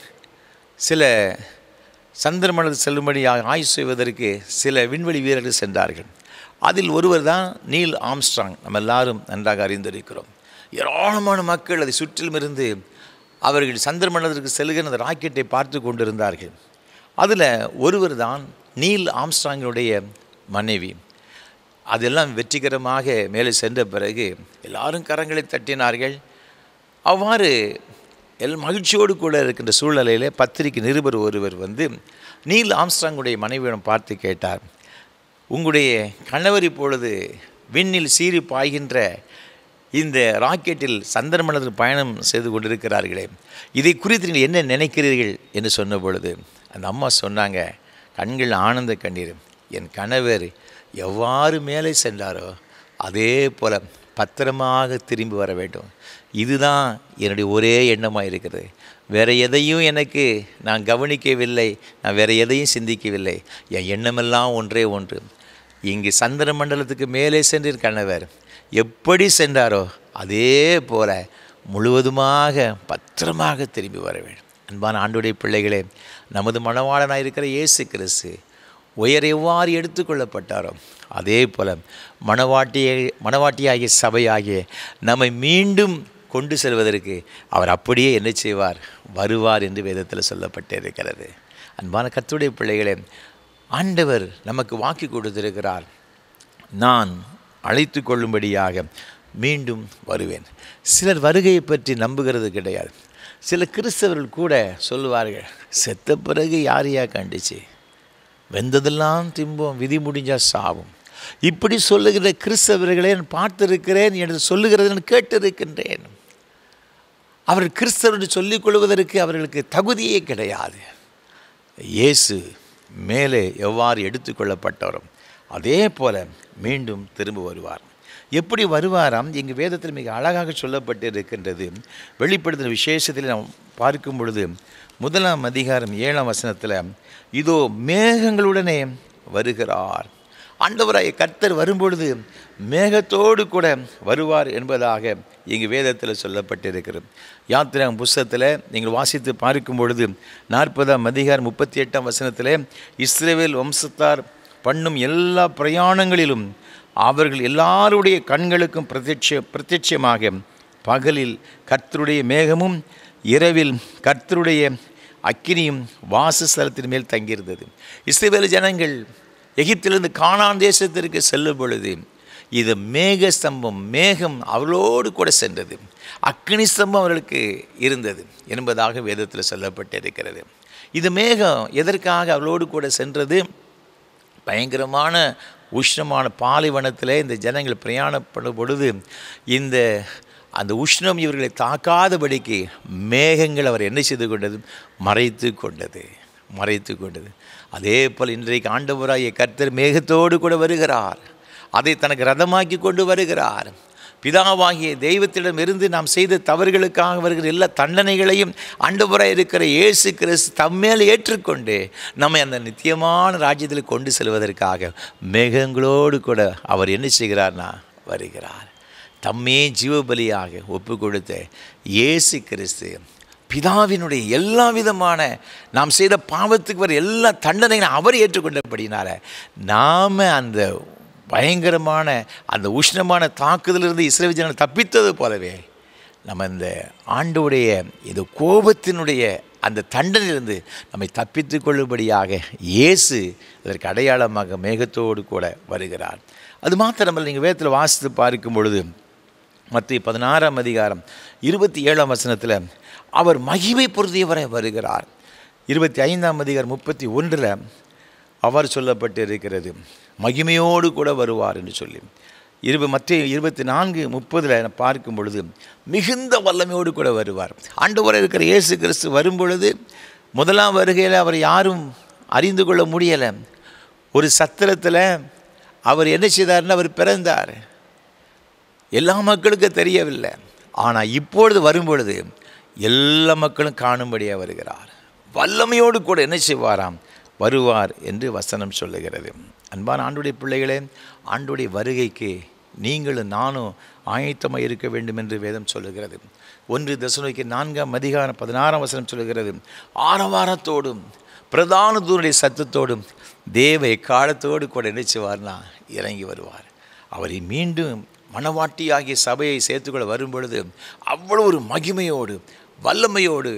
சில சந்திர மண்டலத்தில் செல்லும்படியாக ஆய்வு செய்வதற்கு சில விண்வெளி வீரர்கள் சென்றார்கள். அதில் ஒருவர் தான் நீல் ஆம்ஸ்ட்ராங். நம்ம எல்லாரும் நன்றாக அறிந்திருக்கிறோம். ஏராளமான மக்கள் அதை சுற்றிலும் இருந்து அவர்கள் சந்திர மண்டலத்திற்கு செல்கிற அந்த ராக்கெட்டை பார்த்து கொண்டிருந்தார்கள். அதில் ஒருவர் தான் நீல் ஆம்ஸ்ட்ராங்கினுடைய மனைவி. அதெல்லாம் வெற்றிகரமாக மேலே சென்ற பிறகு எல்லாரும் கரங்களை தட்டினார்கள். அவ்வாறு எல் மகிழ்ச்சியோடு கூட இருக்கின்ற சூழ்நிலையில் பத்திரிகை நிருபர் ஒருவர் வந்து நீல் ஆம்ஸ்ட்ராங்குடைய மனைவியிடம் பார்த்து கேட்டார், உங்களுடைய கணவர் இப்பொழுது விண்ணில் சீறி பாய்கின்ற இந்த ராக்கெட்டில் சந்திர மண்டலத்தில் பயணம் செய்து கொண்டிருக்கிறார்களே, இதை குறித்து நீங்கள் என்ன நினைக்கிறீர்கள் என்று சொன்ன பொழுது அந்த அம்மா சொன்னாங்க, கண்கள் ஆனந்த கண்ணீர், என் கணவர் எவ்வாறு மேலே சென்றாரோ அதே போல் பத்திரமாக திரும்பி வர வேண்டும். இதுதான் என்னுடைய ஒரே எண்ணமாக இருக்கிறது. வேறு எதையும் எனக்கு நான் கவனிக்கவில்லை, நான் வேறு எதையும் சிந்திக்கவில்லை. என் எண்ணமெல்லாம் ஒன்றே ஒன்று, இங்கு சந்திர மண்டலத்துக்கு மேலே சென்ற கணவர் எப்படி சென்றாரோ அதே போல முழுவதுமாக பத்திரமாக திரும்பி வர வேண்டும். அன்பான ஆண்டவருடைய பிள்ளைகளே, நமது மணவாளனாக இருக்கிற இயேசு கிறிஸ்து உயர் எவ்வாறு எடுத்துக்கொள்ளப்பட்டாரோ அதே போல் மணவாட்டியை மணவாட்டியாகிய சபையாகிய நம்மை மீண்டும் கொண்டு செல்வதற்கு அவர் அப்படியே என்ன செய்வார்? வருவார் என்று வேதத்தில் சொல்லப்பட்டிருக்கிறது. அன்பான கர்த்தருடைய பிள்ளைகளே, ஆண்டவர் நமக்கு வாக்கு கொடுத்திருக்கிறார், நான் அழைத்து கொள்ளும்படியாக மீண்டும் வருவேன். சிலர் வருகையை பற்றி நம்புகிறது கிடையாது. சில கிறிஸ்தவர்கள் கூட சொல்லுவார்கள், செத்த பிறகு யார் யா கண்டிச்சு, வெந்ததெல்லாம் திம்போம், விதி முடிஞ்சால் சாவும். இப்படி சொல்லுகிற கிறிஸ்தவர்களை நான் பார்த்திருக்கிறேன் என்று சொல்லுகிறது நான் கேட்டிருக்கின்றேன். அவர்கள் கிறிஸ்தவர் என்று சொல்லிக் கொள்வதற்கு அவர்களுக்கு தகுதியே கிடையாது. இயேசு மேலே எவ்வாறு எடுத்துக்கொள்ளப்பட்டவரும் அதே போல மீண்டும் திரும்ப வருவார். எப்படி வருவாராம்? இங்கு வேதத்தில் மிக அழகாக சொல்லப்பட்டு இருக்கின்றது. வெளிப்படுத்தின விசேஷத்தில் நாம் பார்க்கும் பொழுது முதலாம் அதிகாரம் ஏழாம் வசனத்தில், இதோ மேகங்களுடனே வருகிறார். ஆண்டவராய கர்த்தர் வரும்பொழுது மேகத்தோடு கூட வருவார் என்பதாக இங்கு வேதத்தில் சொல்லப்பட்டிருக்கிறது. யாத்திராம் புஸ்தகத்தில் நீங்கள் வாசித்து பார்க்கும் பொழுது நாற்பதாம் அதிகாரம் முப்பத்தி எட்டாம் வசனத்தில், இஸ்ரவேல் வம்சத்தார் பண்ணும் எல்லா பிரயாணங்களிலும் அவர்கள் எல்லாருடைய கண்களுக்கும் பிரத்யட்ச பிரத்யட்சமாக பகலில் கர்த்தருடைய மேகமும் இரவில் கர்த்தருடைய அக்கினியும் வாசஸ்தலத்தின் மேல் தங்கியிருந்தது. இஸ்ரவேல் ஜனங்கள் எகிப்திலிருந்து கானான் தேசத்திற்கு செல்லும் பொழுது இது மேக ஸ்தம்பம், மேகம் அவளோடு கூட சென்றது, அக்கினி ஸ்தம்பம் அவர்களுக்கு இருந்தது என்பதாக வேதத்தில் சொல்லப்பட்டிருக்கிறது. இது மேகம் எதற்காக அவளோடு கூட சென்றது? பயங்கரமான உஷ்ணமான பாலைவனத்தில் இந்த ஜனங்கள் பிரயாணப்படும் பொழுது இந்த அந்த உஷ்ணம் இவர்களை தாக்காதபடிக்கு மேகங்கள் அவர் என்ன செய்து கொண்டது? மறைத்து கொண்டது மறைத்து கொண்டது அதே போல் இன்றைக்கு ஆண்டவராகிய கர்த்தர் மேகத்தோடு கூட வருகிறார். அதை தனக்கு ரதமாக்கி கொண்டு வருகிறார். பிதாவாகிய தெய்வத்திடமிருந்து நாம் செய்த தவறுகளுக்காக வருகிற எல்லா தண்டனைகளையும் ஆண்டவராய் இருக்கிற இயேசு கிறிஸ்து தம்மேல் ஏற்றுக்கொண்டு நம்மை அந்த நித்தியமான ராஜ்யத்தில் கொண்டு செல்வதற்காக மேகங்களோடு கூட அவர் என்ன செய்கிறார்னா வருகிறார். தம்மே ஜீவபலியாக ஒப்பு கொடுத்த இயேசு கிறிஸ்து பிதாவினுடைய எல்லா விதமான நாம் செய்த பாவத்துக்கு வர எல்லா தண்டனைகளும் அவர் ஏற்றுக்கொண்டபடினால நாம் அந்த பயங்கரமான அந்த உஷ்ணமான தாக்குதலிருந்து இஸ்ரவேல் ஜனங்கள் தப்பித்தது போலவே நம்ம இந்த ஆண்டவருடைய இந்த கோபத்தினுடைய அந்த தண்டனையிலிருந்து நம்மை தப்பித்து கொள்ளும்படியாக இயேசு அதற்கு அடையாளமாக மேகத்தோடு கூட வருகிறார். அது மாத்திரமல்ல, நீங்கள் வேதத்தில் வாசித்து பார்க்கும் பொழுது மத்திய பதினாறாம் அதிகாரம் இருபத்தி ஏழாம் வசனத்தில் அவர் மகிமை பொருந்தியவரை வருகிறார். இருபத்தி ஐந்தாம் அதிகாரம் முப்பத்தி ஒன்றில் அவர் சொல்லப்பட்டு இருக்கிறது மகிமையோடு கூட வருவார் என்று சொல்லி. இருப மற்ற இருபத்தி நான்கு முப்பதில் பார்க்கும் பொழுது மிகுந்த வல்லமையோடு கூட வருவார். ஆண்டவராக இருக்கிற இயேசு கிறிஸ்து வரும் பொழுது முதலாம் வருகையில் அவர் யாரும் அறிந்து கொள்ள முடியலை. ஒரு சத்திரத்தில் அவர் என்ன செய்தார்னு அவர் பிறந்தார், எல்லா மக்களுக்கும் தெரியவில்லை. ஆனால் இப்பொழுது வரும்பொழுது எல்லா மக்களும் காணும்படியாக வருகிறார். வல்லமையோடு கூட என்ன செய்வாராம், வருவார் என்று வசனம் சொல்லுகிறது. அன்பான ஆண்டுடைய பிள்ளைகளே, ஆண்டுடைய வருகைக்கு நீங்களும் நானும் ஆயத்தமாக இருக்க வேண்டும் என்று வேதம் சொல்லுகிறது. ஒன்று தெசலோனிக்கே நான்காம் அதிகாரம் பதினாறாம் வசனம் சொல்லுகிறது, ஆரவாரத்தோடும் பிரதான தூதனுடைய சத்தத்தோடும் தேவ எக்காலத்தோடு கூட நினைச்சுவார்னா இறங்கி வருவார். அவரை மீண்டும் மணவாட்டியாகிய சபையை சேர்த்துக்கொள்ள வரும் பொழுது அவ்வளோ ஒரு மகிமையோடு வல்லமையோடு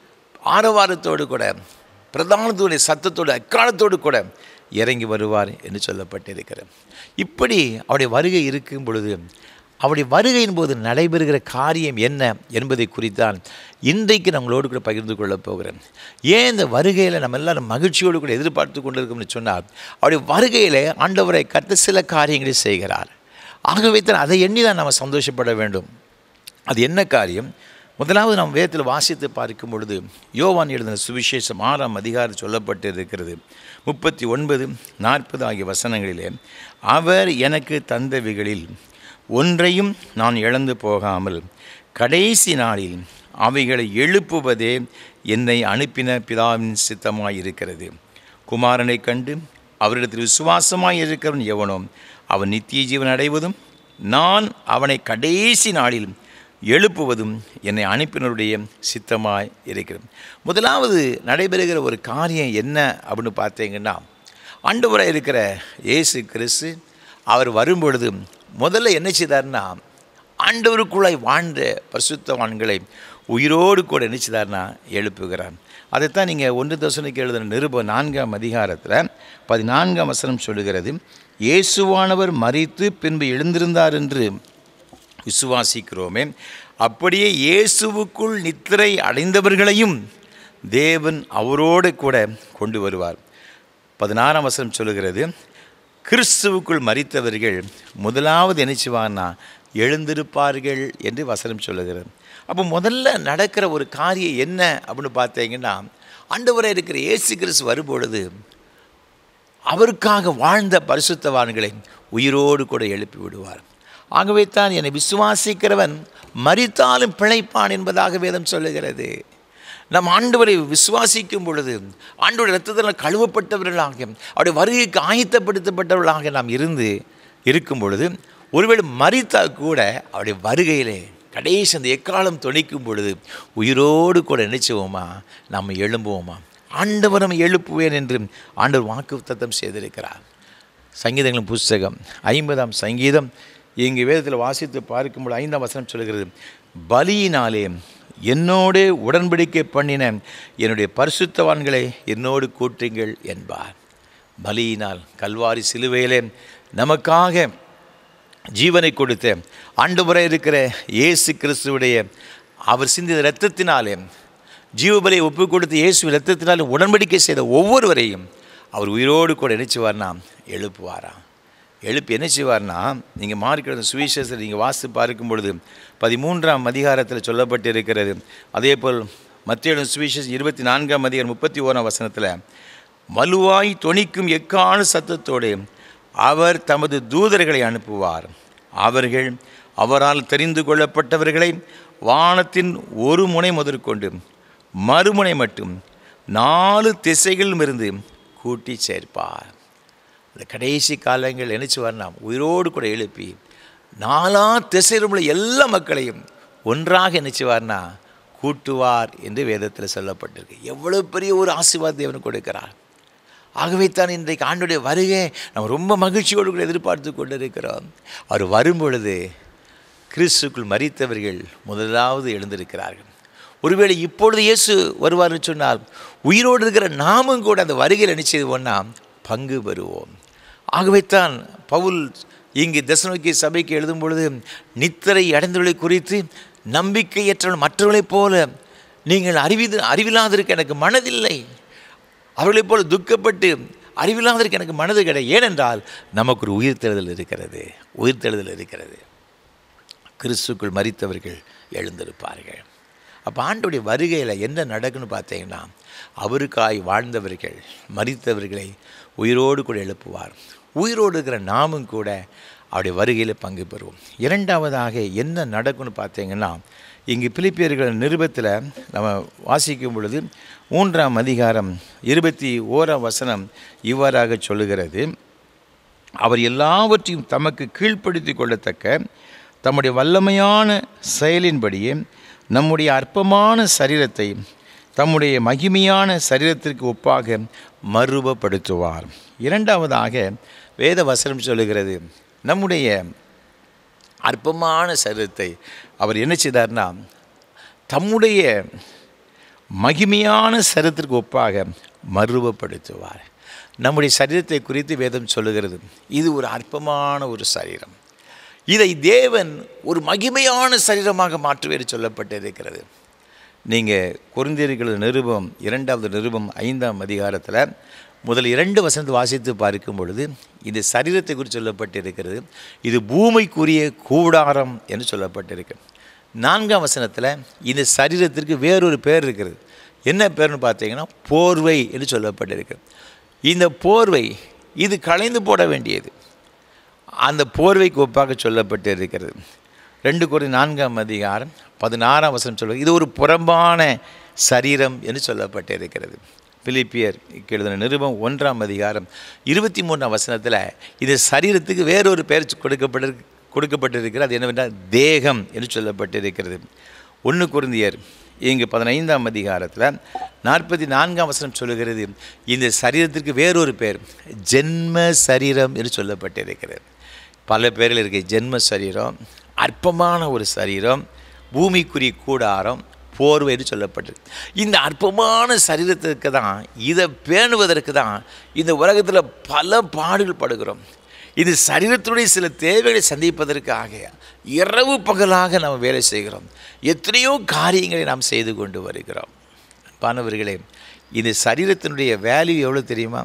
ஆரவாரத்தோடு கூட பிரதான தூதனுடைய சத்தத்தோடு அக்காலத்தோடு கூட இறங்கி வருவார் என்று சொல்லப்பட்டிருக்கிறது. இப்படி அவருடைய வருகை இருக்கும் பொழுது அவருடைய வருகையின் போது நடைபெறுகிற காரியம் என்ன என்பதை குறித்தான் இன்றைக்கு நம்மளோடு கூட பகிர்ந்து கொள்ளப் போகிறேன். ஏன் இந்த வருகையில் நம்ம எல்லாரும் மகிழ்ச்சியோடு கூட எதிர்பார்த்து கொண்டிருக்கோம்னு சொன்னால், அவருடைய வருகையில் ஆண்டவரை கற்று சில காரியங்களை செய்கிறார். ஆகவே தான் அதை எண்ணி தான் நம்ம சந்தோஷப்பட வேண்டும். அது என்ன காரியம்? முதலாவது நாம் வேதத்தில் வாசித்து பார்க்கும் பொழுது யோவான் எழுதின சுவிசேஷம் ஆறாம் அதிகாரம் சொல்லப்பட்டு இருக்கிறது. முப்பத்தி ஒன்பது நாற்பது ஆகிய வசனங்களிலே, அவர் எனக்கு தந்தவைகளில் ஒன்றையும் நான் இழந்து போகாமல் கடைசி நாளில் அவைகளை எழுப்புவதே என்னை அனுப்பின பிதாவின் சித்தமாயிருக்கிறது. குமாரனை கண்டு அவரிடத்தில் விசுவாசமாய் இருக்கிறவன் எவனோ அவன் நித்திய ஜீவன் அடைவதும் நான் அவனை கடைசி நாளில் எழுப்புவதும் என்னை அனுப்பினருடைய சித்தமாய் இருக்கிறது. முதலாவது நடைபெறுகிற ஒரு காரியம் என்ன அப்படின்னு பார்த்தீங்கன்னா, ஆண்டவராக இருக்கிற இயேசு கிறிஸ்து அவர் வரும்பொழுது முதல்ல என்ன செய்தார்னா, ஆண்டவருக்குள்ளாய் வாழ்ந்த பரிசுத்தவான்களை உயிரோடு கூட என்ன செய்தார்னா எழுப்புகிறார். அதைத்தான் நீங்கள் ஒன்று தெசலோனிக்கே எழுதின நிருபம் நான்காம் அதிகாரத்தில் பதினான்காம் வசனம் சொல்லுகிறது, இயேசுவானவர் மரித்து பின்பு எழுந்திருந்தார் என்று விசுவாசிக்கிறோமே, அப்படியே இயேசுவுக்குள் நித்திரை அடைந்தவர்களையும் தேவன் அவரோடு கூட கொண்டு வருவார். பதினாறாம் வசனம் சொல்லுகிறது, கிறிஸ்துவுக்குள் மரித்தவர்கள் முதலாவது நினைச்சுவான்னா எழுந்திருப்பார்கள் என்று வசனம் சொல்லுகிறது. அப்போ முதல்ல நடக்கிற ஒரு காரியம் என்ன அப்படின்னு பார்த்தீங்கன்னா, ஆண்டவராக இருக்கிற இயேசு கிறிஸ்து வரும்பொழுது அவருக்காக வாழ்ந்த பரிசுத்தவான்களை உயிரோடு கூட எழுப்பி விடுவார். ஆகவே தான் என்னை விசுவாசிக்கிறவன் மரித்தாலும் பிழைப்பான் என்பதாக வேதம் சொல்லுகிறது. நம் ஆண்டவரை விசுவாசிக்கும் பொழுது ஆண்டவருடைய இரத்தத்தால் கழுவப்பட்டவர்களாக அவருடைய வருகைக்கு ஆயத்தப்படுத்தப்பட்டவர்களாக நாம் இருந்து இருக்கும் பொழுது, ஒருவேளை மரித்தால் கூட அவருடைய வருகையிலே கடைசி அந்த எக்காலம் தொனிக்கும் பொழுது உயிரோடு கூட நினைச்சுவோமா, நம்ம எழும்புவோமா, ஆண்டவர் நம்ம எழுப்புவேன் என்று ஆண்டவர் வாக்குத்தத்தம் செய்திருக்கிறார். சங்கீதங்களின் புஸ்தகம் ஐம்பதாம் சங்கீதம் இங்கு வேதத்தில் வாசித்து பார்க்கும்போது ஐந்தாம் வசனம் சொல்கிறது, பலியினாலே என்னோடு உடன்படிக்கை பண்ணின என்னுடைய பரிசுத்தவான்களை என்னோடு கூட்டுங்கள் என்பார். பலியினால் கல்வாரி சிலுவையிலே நமக்காக ஜீவனை கொடுத்த ஆண்டவராக இருக்கிற இயேசு கிறிஸ்துவுடைய அவர் சிந்திய இரத்தத்தினாலே ஜீவபலியை ஒப்பு கொடுத்து இயேசு இரத்தத்தினாலே உடன்படிக்கை செய்த ஒவ்வொருவரையும் அவர் உயிரோடு கூட நினைச்சுவார்னா எழுப்புவாராம். எழுப்பி என்ன செய்வார்னா, நீங்கள் மார்க்கிற சுவிசேஷத்தில் நீங்கள் வாசித்து பார்க்கும் பொழுது பதிமூன்றாம் அதிகாரத்தில் சொல்லப்பட்டு இருக்கிறது. அதே போல் மத்தேயு சுவிசேஷம் இருபத்தி நான்காம் அதிகாரம் முப்பத்தி ஓராம் வசனத்தில், வலுவாய் தொனிக்கும் எக்கால சத்தத்தோடு அவர் தமது தூதர்களை அனுப்புவார், அவர்கள் அவரால் தெரிந்து கொள்ளப்பட்டவர்களை வானத்தின் ஒரு முனை முதற்கொண்டு மறுமுனை மட்டும் நாலு திசைகளிலும் இருந்து கூட்டி சேர்ப்பார். அந்த கடைசி காலங்கள் நினைச்சு வரலாம், உயிரோடு கூட எழுப்பி நாலா திசையிலும் உள்ள எல்லா மக்களையும் ஒன்றாக நினைச்சுவார்னா கூட்டுவார் என்று வேதத்தில் சொல்லப்பட்டிருக்கு. எவ்வளோ பெரிய ஒரு ஆசீர்வாதம் தேவன் கொடுக்கிறார். ஆகவே தான் இன்றைக்கு ஆண்டுடைய வருகை நம்ம ரொம்ப மகிழ்ச்சியோடு கூட எதிர்பார்த்து கொண்டு இருக்கிறோம். அவர் வரும்பொழுது கிறிஸ்துக்குள் மரித்தவர்கள் முதலாவது எழுந்திருக்கிறார்கள். ஒருவேளை இப்பொழுது இயேசு வருவார்னு சொன்னால் உயிரோடு இருக்கிற நாமும் கூட அந்த வருகையில் என்ன செய்வோம்னா பங்கு பெறுவோம். ஆகவே தான் பவுல் இங்கு தெசலோனிக்கே சபைக்கு எழுதும் பொழுது நித்திரை அடைந்தவர்களை குறித்து நம்பிக்கையற்ற மற்றவர்களைப் போல நீங்கள் அறிவி அறிவில்லாதிருக்க எனக்கு மனதில்லை, அவர்களைப் போல துக்கப்பட்டு அறிவில்லாதிருக்க எனக்கு மனது கிடையாது. ஏனென்றால் நமக்கு ஒரு உயிர்த்தெழுதல் இருக்கிறது, உயிர்த்தெழுதல் இருக்கிறது. கிறிஸ்துக்குள் மரித்தவர்கள் எழுந்திருப்பார்கள். அப்போ ஆண்டோடைய வருகையில் என்ன நடக்குன்னு பார்த்தீங்கன்னா, அவருக்காய் வாழ்ந்தவர்கள் மரித்தவர்களை உயிரோடு கூட எழுப்புவார். உயிரோடு இருக்கிற நாமும் கூட அவருடைய வருகையில் பங்கு பெறுவோம். இரண்டாவதாக என்ன நடக்கும்னு பார்த்தீங்கன்னா, இங்கு பிலிப்பியர்கள் நிருபத்தில் நம்ம வாசிக்கும் பொழுது மூன்றாம் அதிகாரம் இருபத்தி ஓராம் வசனம் இவ்வாறாக சொல்லுகிறது, அவர் எல்லாவற்றையும் தமக்கு கீழ்ப்படுத்தி கொள்ளத்தக்க தம்முடைய வல்லமையான செயலின்படியே நம்முடைய அற்பமான சரீரத்தை தம்முடைய மகிமையான சரீரத்திற்கு ஒப்பாக மறுபப்படுத்துவார். இரண்டாவதாக வேத வசனம் சொல்லுகிறது, நம்முடைய அற்பமான சரீரத்தை அவர் என்ன செய்தார்னா தம்முடைய மகிமையான சரீரத்திற்கு ஒப்பாக மறுபப்படுத்துவார். நம்முடைய சரீரத்தை குறித்து வேதம் சொல்லுகிறது, இது ஒரு அற்பமான ஒரு சரீரம், இதை தேவன் ஒரு மகிமையான சரீரமாக மாற்றுவேறு சொல்லப்பட்டிருக்கிறது. நீங்கள் கொரிந்தியர்கள் நிருபம் இரண்டாவது நிருபம் ஐந்தாம் அதிகாரத்தில் முதல் இரண்டு வசனத்தை வாசித்து பார்க்கும் பொழுது இந்த சரீரத்தை குறித்து சொல்லப்பட்டிருக்கிறது, இது பூமிக்குரிய கூடாரம் என்று சொல்லப்பட்டிருக்கு. நான்காம் வசனத்தில் இந்த சரீரத்திற்கு வேறொரு பேர் இருக்கிறது. என்ன பேர்னு பார்த்தீங்கன்னா போர்வை என்று சொல்லப்பட்டிருக்கு. இந்த போர்வை இது களைந்து போட வேண்டியது, அந்த போர்வைக்கு ஒப்பாக சொல்லப்பட்டு இருக்கிறது. ரெண்டு கொரிந்தியர் நான்காம் அதிகாரம் பதினாறாம் வசனம் சொல்வது, இது ஒரு புறம்பான சரீரம் என்று சொல்லப்பட்டு இருக்கிறது. பிலிப்பியர் எழுதின நிருபம் ஒன்றாம் அதிகாரம் இருபத்தி மூணாம் வசனத்தில் இது சரீரத்துக்கு வேறொரு பெயர் கொடுக்கப்பட்டு கொடுக்கப்பட்டிருக்கிறது. அது என்னவென்றால் தேகம் என்று சொல்லப்பட்டிருக்கிறது. ஒன்று கொரிந்தியர் இங்கு பதினைந்தாம் அதிகாரத்தில் நாற்பத்தி நான்காம் வசனம் சொல்லுகிறது, இந்த சரீரத்திற்கு வேறொரு பேர் ஜென்ம சரீரம் என்று சொல்லப்பட்டிருக்கிறது. பல பேர்கள் இருக்குது. ஜென்ம சரீரம், அற்பமான ஒரு சரீரம், பூமிக்குரிய கூடாரம், போர்வை என்று சொல்லப்பட்டது. இந்த அற்பமான சரீரத்திற்கு தான், இதை பேணுவதற்கு தான் இந்த உலகத்தில் பல பாடுகள் படுகிறோம். இது சரீரத்துடைய சில தேவைகளை சந்திப்பதற்காக இரவு பகலாக நாம் வேலை செய்கிறோம். எத்தனையோ காரியங்களை நாம் செய்து கொண்டு வருகிறோம். பானவர்களே, இந்த சரீரத்தினுடைய வேல்யூ எவ்வளோ தெரியுமா?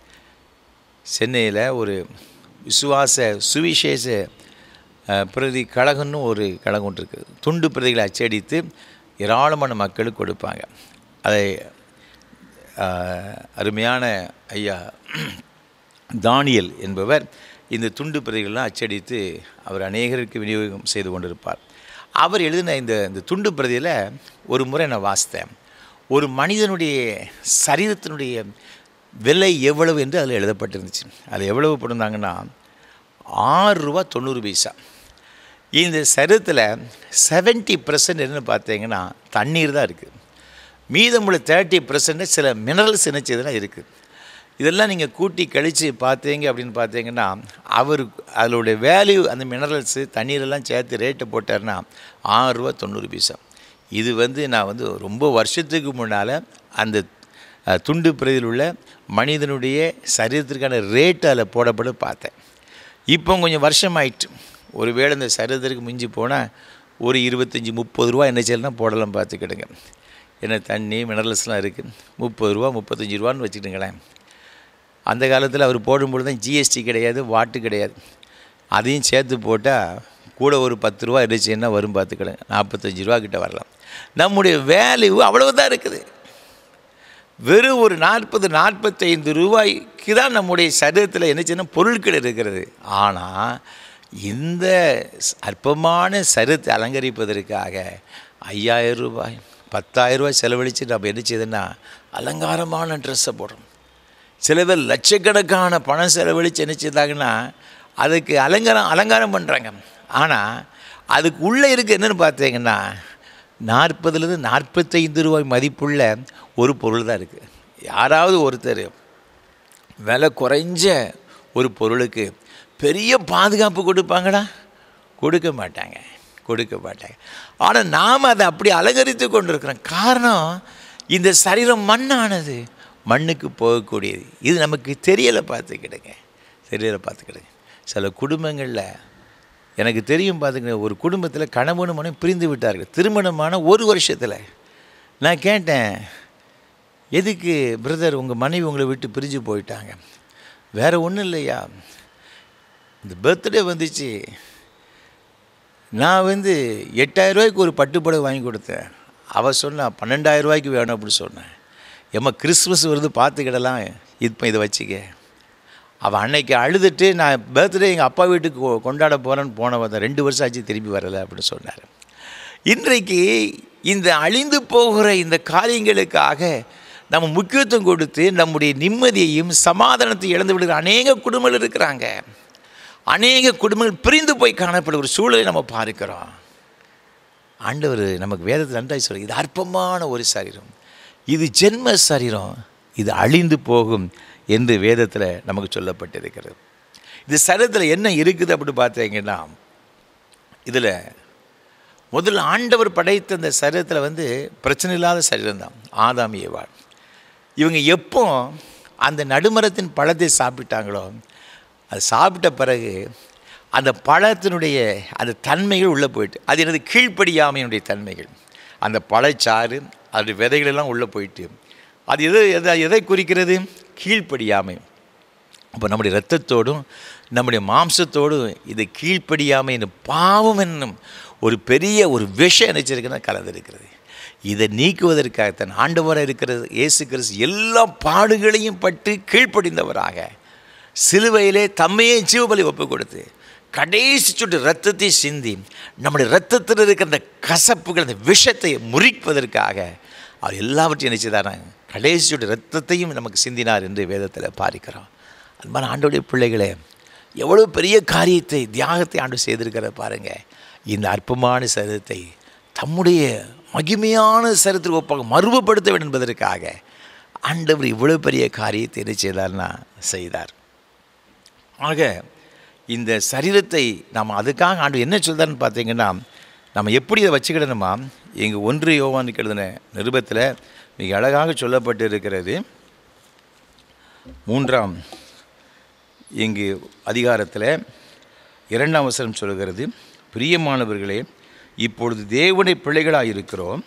சென்னையில் ஒரு விசுவாச சுவிசேஷ பிரதி கழகம்னு ஒரு கழகம் ஒன்று இருக்குது. துண்டு பிரதிகளை அச்சடித்து ஏராளமான மக்களுக்கு கொடுப்பாங்க. அதை அருமையான ஐயா தானியல் என்பவர் இந்த துண்டு பிரதிகள்லாம் அச்சடித்து அவர் அநேகருக்கு விநியோகம் செய்து கொண்டிருப்பார். அவர் எழுதின இந்த இந்த துண்டு பிரதியில் ஒரு முறை நான் வாசித்தேன். ஒரு மனிதனுடைய சரீரத்தினுடைய விலை எவ்வளவு என்று அதில் எழுதப்பட்டிருந்துச்சு. அதில் எவ்வளவு போட்டிருந்தாங்கன்னா ஆறு ரூபா தொண்ணூறு பைசா. இந்த சரீரத்தில் செவன்ட்டி பர்சன்ட் என்னென்னு பார்த்தீங்கன்னா தண்ணீர் தான் இருக்குது. மீதமுள்ள தேர்ட்டி பர்சன்ட் சில மினரல்ஸ் என்ன செய்தெல்லாம் இருக்குது. இதெல்லாம் நீங்கள் கூட்டி கழித்து பார்த்தீங்க அப்படின்னு பார்த்தீங்கன்னா அவர் அதனுடைய வேல்யூ, அந்த மினரல்ஸு தண்ணீரெல்லாம் சேர்த்து ரேட்டை போட்டார்னா ஆறு ரூபா தொண்ணூறு பைசா. இது வந்து நான் வந்து ரொம்ப வருஷத்துக்கு முன்னால் அந்த துண்டு பிரதியில் உள்ள மனிதனுடைய சரீரத்திற்கான ரேட்டு அதில் போடப்பட பார்த்தேன். இப்போ கொஞ்சம் வருஷம் ஆயிட்டு, ஒரு வேளை இந்த சரீரத்திற்கு மிஞ்சி போனால் ஒரு இருபத்தஞ்சி முப்பது ரூபா என்ன செய்யலாம் போடலாம் பார்த்துக்கிடுங்க. ஏன்னா தண்ணி மினரல்ஸ்லாம் இருக்குது. முப்பது ரூபா முப்பத்தஞ்சி ரூபான்னு வச்சுக்கிட்டுங்களேன். அந்த காலத்தில் அவர் போடும்பொழுது தான் ஜிஎஸ்டி கிடையாது, வாட்டு கிடையாது. அதையும் சேர்த்து போட்டால் கூட ஒரு பத்து ரூபா இருந்துச்சுன்னா வரும் பார்த்துக்கிடுங்க. நாற்பத்தஞ்சு ரூபா கிட்ட வரலாம். நம்முடைய வேல்யூ அவ்வளவுதான் இருக்குது. வெறும் ஒரு நாற்பது நாற்பத்தைந்து ரூபாய்க்கு தான் நம்முடைய சரீரத்தில் என்ன செய்யணும் பொருட்கள் இருக்கிறது. ஆனால் இந்த அற்பமான சரீரத்தை அலங்கரிப்பதற்காக ஐயாயிரம் ரூபாய் பத்தாயிரம் ரூபாய் செலவழித்து நம்ம என்ன செய்யுதுன்னா அலங்காரமான ட்ரெஸ்ஸை போடுறோம். சில பேர் லட்சக்கணக்கான பணம் செலவழித்து என்ன செய்தாங்கன்னா அதுக்கு அலங்காரம் அலங்காரம் பண்ணுறாங்க. ஆனால் அதுக்கு உள்ளே இருக்குது என்னென்னு பார்த்தீங்கன்னா நாற்பதுலேருந்து நாற்பத்தைந்து ரூபாய் மதிப்புள்ள ஒரு பொருள் தான் இருக்குது. யாராவது ஒருத்தர் விலை குறைஞ்ச ஒரு பொருளுக்கு பெரிய பாதுகாப்பு கொடுப்பாங்களா? கொடுக்க மாட்டாங்க, கொடுக்க மாட்டாங்க. ஆனால் நாம் அதை அப்படி அலங்கரித்து கொண்டு இருக்கிறோம். காரணம், இந்த சரீரம் மண்ணானது, மண்ணுக்கு போகக்கூடியது. இது நமக்கு தெரியலை, பார்த்துக்கிடுங்க, தெரியலை பார்த்துக்கிடுங்க. சில குடும்பங்களில் எனக்கு தெரியும் பார்த்துக்கிடுங்க, ஒரு குடும்பத்தில் கணவனும் மனைவி பிரிந்து விட்டார்கள். திருமணமான ஒரு வருஷத்தில் நான் கேட்டேன், எதுக்கு பிரதர் உங்கள் மனைவி உங்களை விட்டு பிரிஞ்சு போயிட்டாங்க? வேறு ஒன்றும் இல்லையா, இந்த பர்த்டே வந்துச்சு, நான் வந்து எட்டாயிரம் ரூபாய்க்கு ஒரு பட்டுப்புடவை வாங்கி கொடுத்தேன். அவள் சொன்னா பன்னெண்டாயிரம் ரூபாய்க்கு வேணும் அப்படின்னு சொன்னேன். ஏம்மா கிறிஸ்மஸ் வருது பார்த்துக்கிடலாம், இப்போ இதை வச்சுக்க. அவள் அன்னைக்கு அழுதுட்டு நான் பர்த்டே எங்கள் அப்பா வீட்டுக்கு கொண்டாட போகிறேன்னு போனவன் ரெண்டு வருஷம் ஆச்சு திரும்பி வரலை அப்படின்னு சொன்னார். இன்றைக்கு இந்த அழிந்து போகிற இந்த காரியங்களுக்காக நம்ம முக்கியத்துவம் கொடுத்து நம்முடைய நிம்மதியையும் சமாதானத்தையும் இழந்து விடுகிற அநேக குடும்பங்கள் இருக்கிறாங்க. அநேக குடும்பங்கள் பிரிந்து போய் காணப்படும் ஒரு சூழலை நம்ம பார்க்கிறோம். ஆண்டவர் நமக்கு வேதத்தில் நன்றாய் சொல்லி, இது அற்பமான ஒரு சரீரம், இது ஜென்ம சரீரம், இது அழிந்து போகும் என்று வேதத்தில் நமக்கு சொல்லப்பட்டிருக்கிறது. இது சரீரத்தில் என்ன இருக்குது அப்படின்னு பார்த்தீங்கன்னா, இதில் முதல்ல ஆண்டவர் படைத்த இந்த சரீரத்தில் வந்து பிரச்சனை இல்லாத சரீரம் தான் ஆதாம் ஏவாள். இவங்க எப்போ அந்த நடுமரத்தின் பழத்தை சாப்பிட்டாங்களோ, அது சாப்பிட்ட பிறகு அந்த பழத்தினுடைய அந்த தன்மைகள் உள்ளே போயிட்டு, அது எனது கீழ்ப்படியாமையினுடைய தன்மைகள், அந்த பழச்சாறு அதோடைய விதைகளெல்லாம் உள்ளே போயிட்டு, அது எது எதை எதை குறிக்கிறது? கீழ்ப்படியாமை. அப்போ நம்முடைய இரத்தத்தோடும் நம்முடைய மாம்சத்தோடும் இது கீழ்ப்படியாமை என்னும் பாவம் என்னும் ஒரு பெரிய ஒரு விஷம் நினைச்சிருக்குன்னா கலந்துருக்கிறது. இதை நீக்குவதற்காகத்தான் ஆண்டவராக இருக்கிறது இயேசு கிறிஸ்து எல்லா பாடுகளையும் பட்டு கீழ்ப்படிந்தவராக சிலுவையிலே தம்மையே ஜீவபலி ஒப்பு கொடுத்து கடைசி சுட்டு ரத்தத்தை சிந்தி நம்முடைய ரத்தத்தில் இருக்கிற அந்த கசப்புகள், அந்த விஷத்தை முறிப்பதற்காக அவர் எல்லாவற்றையும் நினைச்சுதானே கடைசி சுட்டு ரத்தத்தையும் நமக்கு சிந்தினார் என்று வேதத்தில் பார்க்கிறோம். அன்பான ஆண்டவருடைய பிள்ளைகளே, எவ்வளோ பெரிய காரியத்தை தியாகத்தை ஆண்டு செய்திருக்கிற பாருங்கள். இந்த அற்பமான சரீரத்தை தம்முடைய மகிமையான சரீரத்திற்கு ஒப்பாக மறுபடுத்த வேண்டும் என்பதற்காக ஆண்டவர் இவ்வளோ பெரிய காரியத்தை என்ன செய்தார்னா செய்தார். ஆக இந்த சரீரத்தை நாம் அதுக்காக ஆண்டு என்ன சொல்கிறான்னு பார்த்தீங்கன்னா, நம்ம எப்படி இதை வச்சுக்கிடணுமா? எங்கள் ஒன்று யோவானுக்கு எழுதின நிருபத்தில் மிக அழகாக சொல்லப்பட்டு இருக்கிறது. மூன்றாம் இங்கு அதிகாரத்தில் இரண்டாம் வசனம் சொல்கிறது, பிரியமானவர்களே, இப்பொழுது தேவனுடைய பிள்ளைகளாக இருக்கிறோம்,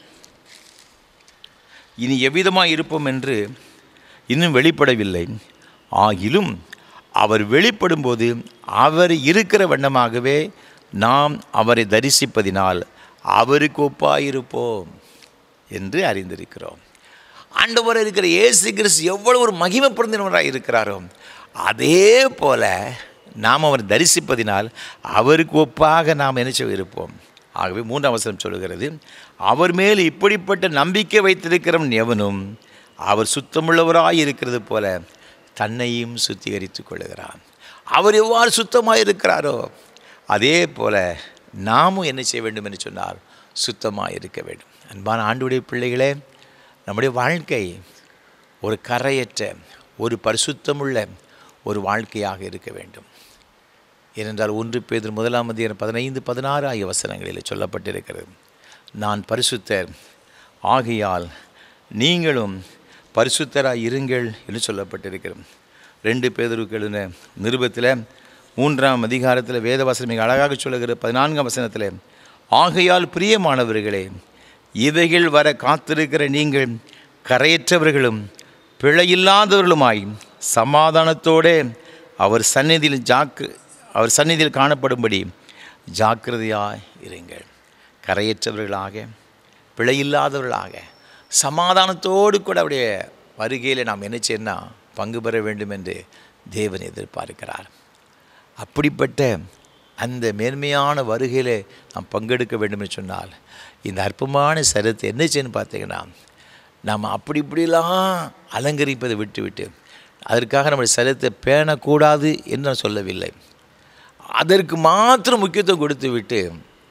இனி எவ்விதமாக இருப்போம் என்று இன்னும் வெளிப்படவில்லை. ஆகிலும் அவர் வெளிப்படும்போது அவர் இருக்கிற வண்ணமாகவே நாம் அவரை தரிசிப்பதினால் அவருக்கு ஒப்பாயிருப்போம் என்று அறிந்திருக்கிறோம். ஆண்டவர் இருக்கிற இயேசு கிறிஸ்து எவ்வளவு ஒரு மகிமை பொருந்தினவராக இருக்கிறாரோ, அதே போல நாம் அவரை தரிசிப்பதினால் அவருக்கு ஒப்பாக நாம் என்ன செய்ய இருப்போம். ஆகவே மூன்றாம் வசனம் சொல்லுகிறது, அவர் மேல் இப்படிப்பட்ட நம்பிக்கை வைத்திருக்கிறவன் எவனும் அவர் சுத்தமுள்ளவராய் இருக்கிறது போல தன்னையும் சுத்திகரித்து கொள்ளுகிறான். அவர் எவ்வாறு சுத்தமாக இருக்கிறாரோ அதே போல நாமும் என்ன செய்ய வேண்டும் என்று சொன்னால் சுத்தமாக இருக்க வேண்டும். அன்பான ஆண்டவருடைய பிள்ளைகளே, நம்முடைய வாழ்க்கை ஒரு கரையற்ற ஒரு பரிசுத்தமுள்ள ஒரு வாழ்க்கையாக இருக்க வேண்டும். ஏனென்றால் ஒன்று பேதுரு முதலாம் அதிகாரம் பதினைந்து பதினாறு ஆகிய வசனங்களில் சொல்லப்பட்டிருக்கிறது, நான் பரிசுத்தர் ஆகையால் நீங்களும் பரிசுத்தராக இருங்கள் என்று சொல்லப்பட்டிருக்கிறது. ரெண்டு பேதுருக்கு எழுதின நிருபத்தில் மூன்றாம் அதிகாரத்தில் வேதவசனம் மிக அழகாக சொல்லுகிற பதினான்காம் வசனத்தில், ஆகையால் பிரியமானவர்களே, இவைகள் வர காத்திருக்கிற நீங்கள் கரையற்றவர்களும் பிழையில்லாதவர்களுமாய் சமாதானத்தோடு அவர் சந்நிதியில் ஜாக்கு அவர் சந்நிதியில் காணப்படும்படி ஜாக்கிரதையாக இருங்கள். கரையற்றவர்களாக பிழையில்லாதவர்களாக சமாதானத்தோடு கூட அவருடைய வருகையில் நாம் என்ன செய்யணும், பங்கு பெற வேண்டும் என்று தேவன் எதிர்பார்க்கிறார். அப்படிப்பட்ட அந்த மேன்மையான வருகையில் நாம் பங்கெடுக்க வேண்டும் என்று சொன்னால் இந்த அற்பமான சரீரத்தை என்ன செய்யணும்னு பார்த்தீங்கன்னா, நாம் அப்படி இப்படிலாம் அலங்கரிப்பதை விட்டு விட்டு அதற்காக நம்முடைய சரீரத்தை பேணக்கூடாது என்று நான் சொல்லவில்லை. அதற்கு மாத்திரம் முக்கியத்துவம் கொடுத்து விட்டு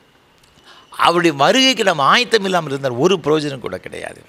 அவருடைய வருகைக்கு நம்ம ஆயத்தம் இல்லாமல் இருந்தால் ஒரு பிரயோஜனம் கூட கிடையாது.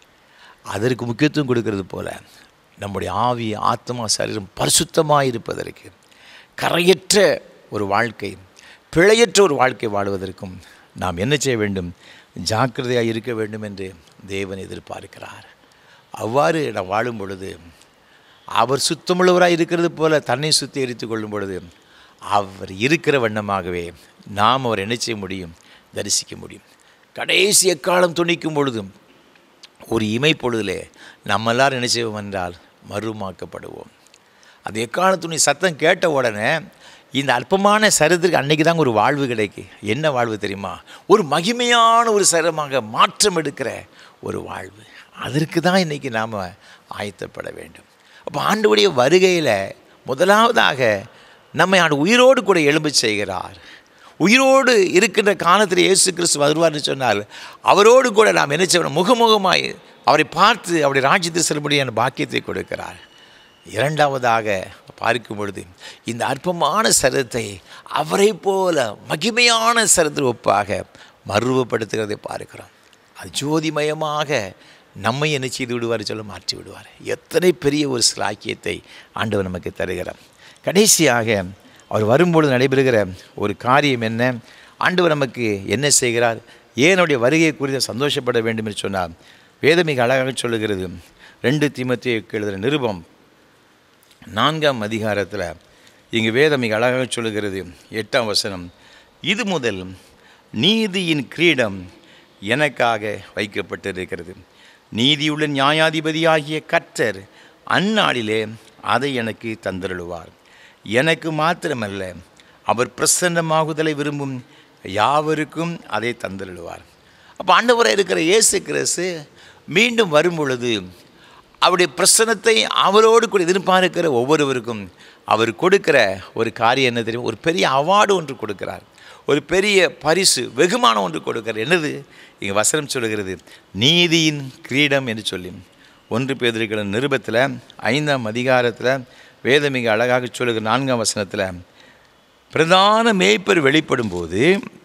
அதற்கு முக்கியத்துவம் கொடுக்கறது போல் நம்முடைய ஆவி, ஆத்மா, சரீரம் பரிசுத்தமாக இருப்பதற்கு, கரையற்ற ஒரு வாழ்க்கை, பிழையற்ற ஒரு வாழ்க்கை வாழ்வதற்கும் நாம் என்ன செய்ய வேண்டும்? ஜாக்கிரதையாக இருக்க வேண்டும் என்று தேவன் எதிர்பார்க்கிறார். அவ்வாறு நாம் வாழும் பொழுது அவர் சுத்தமுள்ளவராக இருக்கிறது போல தன்னை சுத்திகரித்து கொள்ளும் பொழுது அவர் இருக்கிற வண்ணமாகவே நாம் அவர் என்ன செய்ய முடியும்? தரிசிக்க முடியும். கடைசி எக்காலம் துணிக்கும் பொழுதும் ஒரு இமை பொழுதிலே நம்ம எல்லாரும் என்ன செய்வோம் என்றால் மறுமாக்கப்படுவோம். அது எக்கால துணி சத்தம் கேட்ட உடனே இந்த அற்பமான சரீரத்துக்கு அன்றைக்கி தாங்க ஒரு வாழ்வு கிடைக்கு. என்ன வாழ்வு தெரியுமா? ஒரு மகிமையான ஒரு சரீரமாக மாற்றம் எடுக்கிற ஒரு வாழ்வு. அதற்கு தான் இன்றைக்கி நாம் ஆயத்தப்பட வேண்டும். அப்போ ஆண்டவருடைய வருகையில் முதலாவதாக நம்மை ஆண்டு உயிரோடு கூட எழும்ப செய்கிறார். உயிரோடு இருக்கின்ற காலத்தில் இயேசு கிறிஸ்து வருவார்னு சொன்னால் அவரோடு கூட நாம் என்ன செய்யணும்? முகமுகமாய் அவரை பார்த்து அவருடைய ராஜ்யத்தில் செல்லும்படியான பாக்கியத்தை கொடுக்கிறார். இரண்டாவதாக பார்க்கும் பொழுது இந்த அற்பமான சரீரத்தை அவரை போல மகிமையான சரீரத்தில் ஒப்பாக மறுவப்படுத்துகிறதை பார்க்கிறோம். அது ஜோதிமயமாக நம்மை என்ன செய்து விடுவார்? சொல்ல மாற்றி விடுவார். எத்தனை பெரிய ஒரு சிலாக்கியத்தை ஆண்டவர் நமக்கு தருகிறார். கடைசியாக அவர் வரும்பொழுது நடைபெறுகிற ஒரு காரியம் என்ன? ஆண்டவர் நமக்கு என்ன செய்கிறார்? ஏனுடைய வருகை குறித்து சந்தோஷப்பட வேண்டும் என்று சொன்னார். வேதம் மிக அழகாக சொல்லுகிறது. ரெண்டு தீமோத்தேயுவுக்கு எழுதுகிற நிருபம் நான்காம் அதிகாரத்தில் இங்கு வேதம் மிக அழகாக சொல்லுகிறது. எட்டாம் வசனம், இது முதல் நீதியின் கிரீடம் எனக்காக வைக்கப்பட்டிருக்கிறது. நீதியுள்ள நியாயாதிபதியாகிய கர்த்தர் அந்நாளிலே அதை எனக்கு தந்தருளுவார். எனக்கு மாத்திரமல்ல, அவர் பிரசன்னமாகுதலை விரும்பும் யாவருக்கும் அதை தந்தருளுவார். அப்போ ஆண்டவராக இருக்கிற இயேசு கிறிஸ்து மீண்டும் வரும் பொழுது அவருடைய பிரசன்னத்தை அவரோடு கூட எதிர்பார்க்கிற ஒவ்வொருவருக்கும் அவர் கொடுக்கிற ஒரு காரியம் என்ன தெரியும்? ஒரு பெரிய அவார்டு ஒன்று கொடுக்கிறார். ஒரு பெரிய பரிசு, வெகுமானம் ஒன்று கொடுக்கிறார். என்னது? இங்கே வசனம் சொல்லுகிறது, நீதியின் கிரீடம் என்று சொல்லி. ஒன்று பேதுருக்கிற நிருபத்தில் ஐந்தாம் அதிகாரத்தில் வேதம் மிக அழகாக சொல்லுகிற நான்காம் வசனத்தில், பிரதான மேய்ப்பர் வெளிப்படும் போது